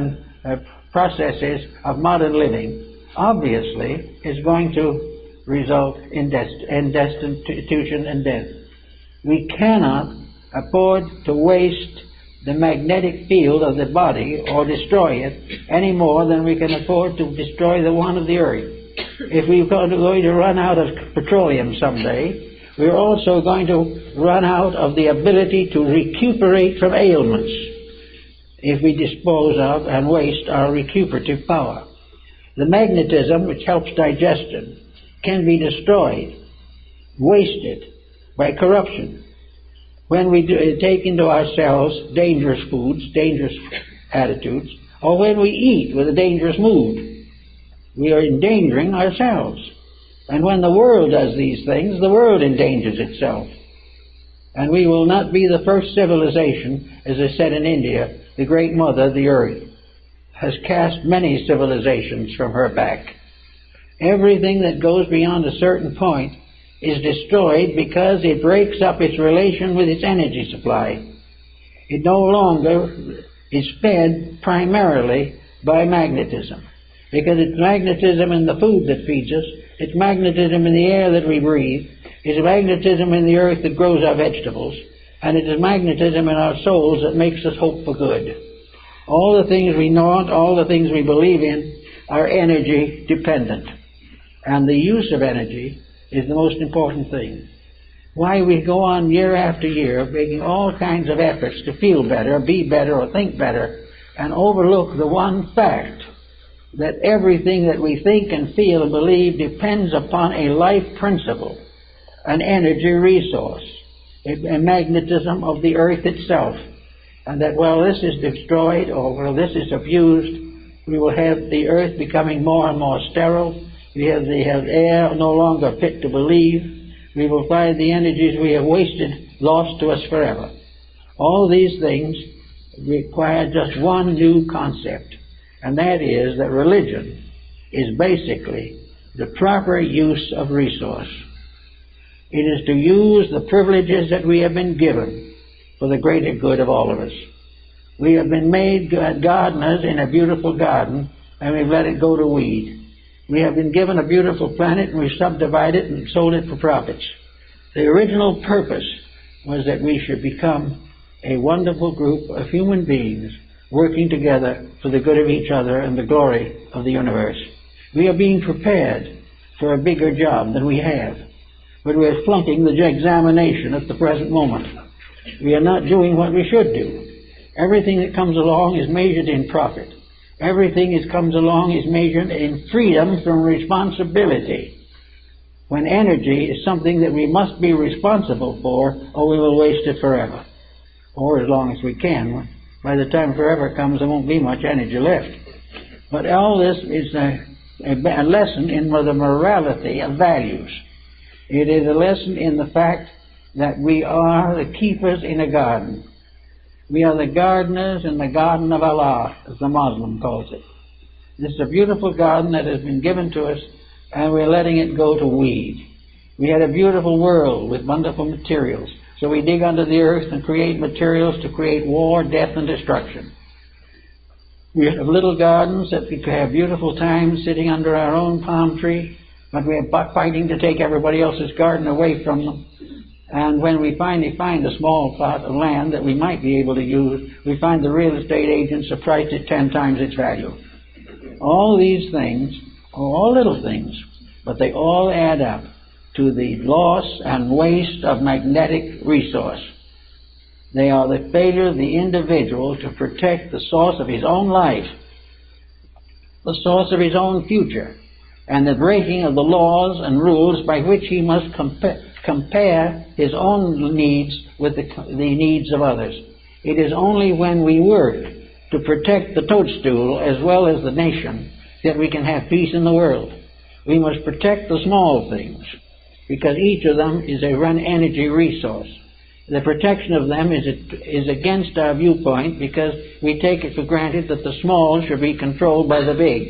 processes of modern living obviously is going to result in destitution and death. We cannot afford to waste the magnetic field of the body or destroy it any more than we can afford to destroy the one of the earth. If we're going to run out of petroleum someday, we're also going to run out of the ability to recuperate from ailments if we dispose of and waste our recuperative power. The magnetism which helps digestion can be destroyed, wasted by corruption. When we take into ourselves dangerous foods, dangerous attitudes, or when we eat with a dangerous mood, we are endangering ourselves. And when the world does these things, the world endangers itself. And we will not be the first civilization, as I said in India, the great mother, the earth, has cast many civilizations from her back. Everything that goes beyond a certain point is destroyed because it breaks up its relation with its energy supply. It no longer is fed primarily by magnetism, because it's magnetism in the food that feeds us, it's magnetism in the air that we breathe, it's magnetism in the earth that grows our vegetables, and it is magnetism in our souls that makes us hope for good. All the things we want, all the things we believe in, are energy dependent. And the use of energy is the most important thing. Why we go on year after year making all kinds of efforts to feel better, be better, or think better, and overlook the one fact that everything that we think and feel and believe depends upon a life principle, an energy resource, a magnetism of the earth itself. And that while this is destroyed or while this is abused, we will have the earth becoming more and more sterile. We have air no longer fit to believe. We will find the energies we have wasted lost to us forever. All these things require just one new concept, and that is that religion is basically the proper use of resource. It is to use the privileges that we have been given for the greater good of all of us. We have been made gardeners in a beautiful garden, and we've let it go to weed. We have been given a beautiful planet, and we've subdivided it and sold it for profits. The original purpose was that we should become a wonderful group of human beings working together for the good of each other and the glory of the universe. We are being prepared for a bigger job than we have, but we're flunking the examination at the present moment. We are not doing what we should do. Everything that comes along is measured in profit. Everything that comes along is measured in freedom from responsibility. When energy is something that we must be responsible for, or we will waste it forever. Or as long as we can. By the time forever comes, there won't be much energy left. But all this is a lesson in the morality of values. It is a lesson in the fact that we are the keepers in a garden. We are the gardeners in the garden of Allah, as the Muslim calls it. This is a beautiful garden that has been given to us, and we're letting it go to weed. We had a beautiful world with wonderful materials, so we dig under the earth and create materials to create war, death, and destruction. We have little gardens that we could have beautiful times sitting under our own palm tree, but we are fighting to take everybody else's garden away from them. And when we finally find a small plot of land that we might be able to use, we find the real estate agents have priced it 10 times its value. All these things are all little things, but they all add up to the loss and waste of magnetic resource. They are the failure of the individual to protect the source of his own life, the source of his own future, and the breaking of the laws and rules by which he must compare his own needs with the needs of others. It is only when we work to protect the toadstool as well as the nation that we can have peace in the world. We must protect the small things, because each of them is a energy resource. The protection of them is against our viewpoint, because we take it for granted that the small should be controlled by the big.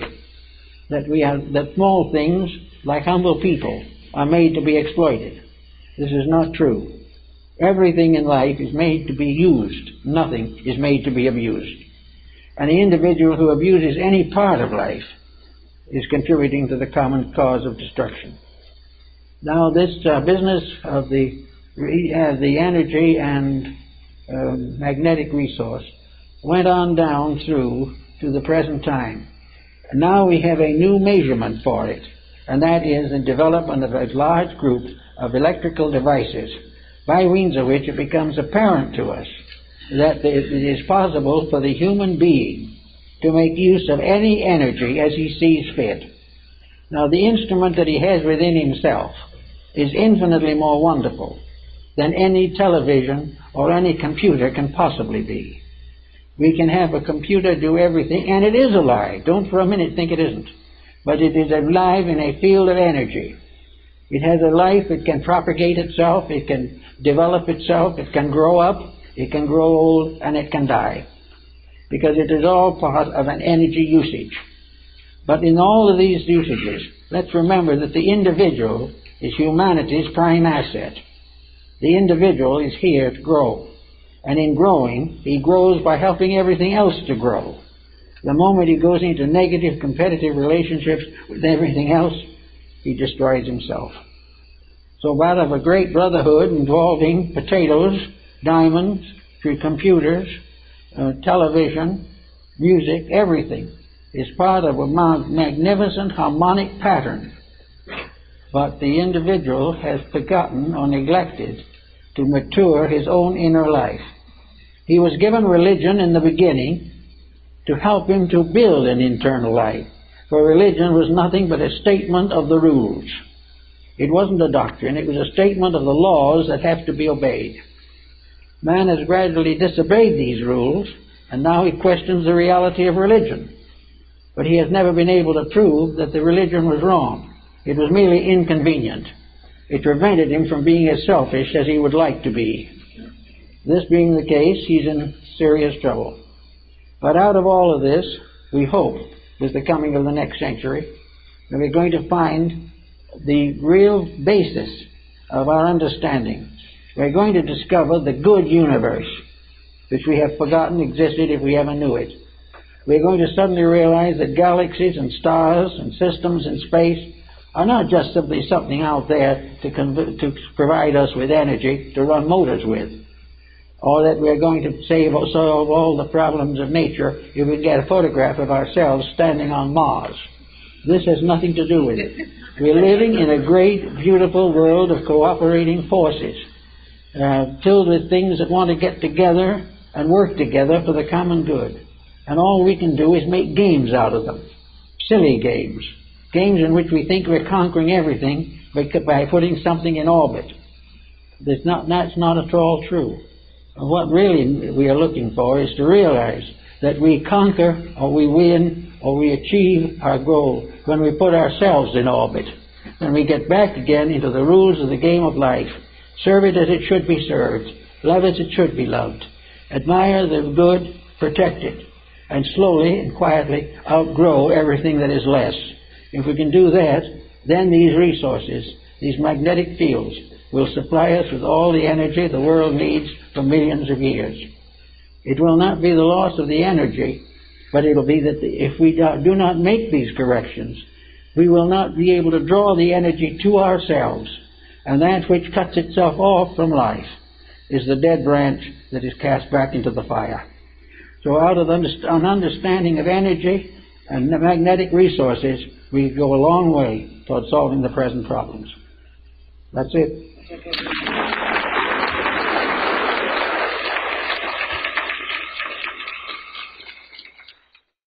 That small things, like humble people, are made to be exploited. This is not true. Everything in life is made to be used. Nothing is made to be abused. And the individual who abuses any part of life is contributing to the common cause of destruction. Now, this business of the energy and magnetic resource went on down through to the present time. And now we have a new measurement for it, and that is the development of a large group of electrical devices, by means of which it becomes apparent to us that it is possible for the human being to make use of any energy as he sees fit. Now, the instrument that he has within himself is infinitely more wonderful than any television or any computer can possibly be. We can have a computer do everything, and it is alive. Don't for a minute think it isn't. But it is alive in a field of energy. It has a life, it can propagate itself, it can develop itself, it can grow up, it can grow old, and it can die. Because it is all part of an energy usage. But in all of these usages, let's remember that the individual is humanity's prime asset. The individual is here to grow. And in growing, he grows by helping everything else to grow. The moment he goes into negative competitive relationships with everything else, he destroys himself. So out of a great brotherhood involving potatoes, diamonds, computers, television, music, everything is part of a magnificent harmonic pattern. But the individual has forgotten or neglected to mature his own inner life. He was given religion in the beginning to help him to build an internal life. For religion was nothing but a statement of the rules. It wasn't a doctrine, it was a statement of the laws that have to be obeyed. Man has gradually disobeyed these rules, and now he questions the reality of religion. But he has never been able to prove that the religion was wrong. It was merely inconvenient. It prevented him from being as selfish as he would like to be. This being the case, he's in serious trouble. But out of all of this, we hope, with the coming of the next century, that we're going to find the real basis of our understanding. We're going to discover the good universe, which we have forgotten existed if we ever knew it. We're going to suddenly realize that galaxies and stars and systems in space are not just simply something out there to provide us with energy to run motors with, or that we're going to solve all the problems of nature if we get a photograph of ourselves standing on Mars. This has nothing to do with it. We're living in a great, beautiful world of cooperating forces, filled with things that want to get together and work together for the common good. And all we can do is make games out of them. Silly games. Games in which we think we're conquering everything by putting something in orbit. That's not at all true. What really we are looking for is to realize that we conquer or we win or we achieve our goal when we put ourselves in orbit. When we get back again into the rules of the game of life. Serve it as it should be served. Love as it should be loved. Admire the good, protect it, and slowly and quietly outgrow everything that is less. If we can do that, then these resources, these magnetic fields, will supply us with all the energy the world needs for millions of years. It will not be the loss of the energy, but it will be that if we do not make these corrections, we will not be able to draw the energy to ourselves, and that which cuts itself off from life is the dead branch that is cast back into the fire. So out of an understanding of energy and the magnetic resources, we go a long way toward solving the present problems. That's it.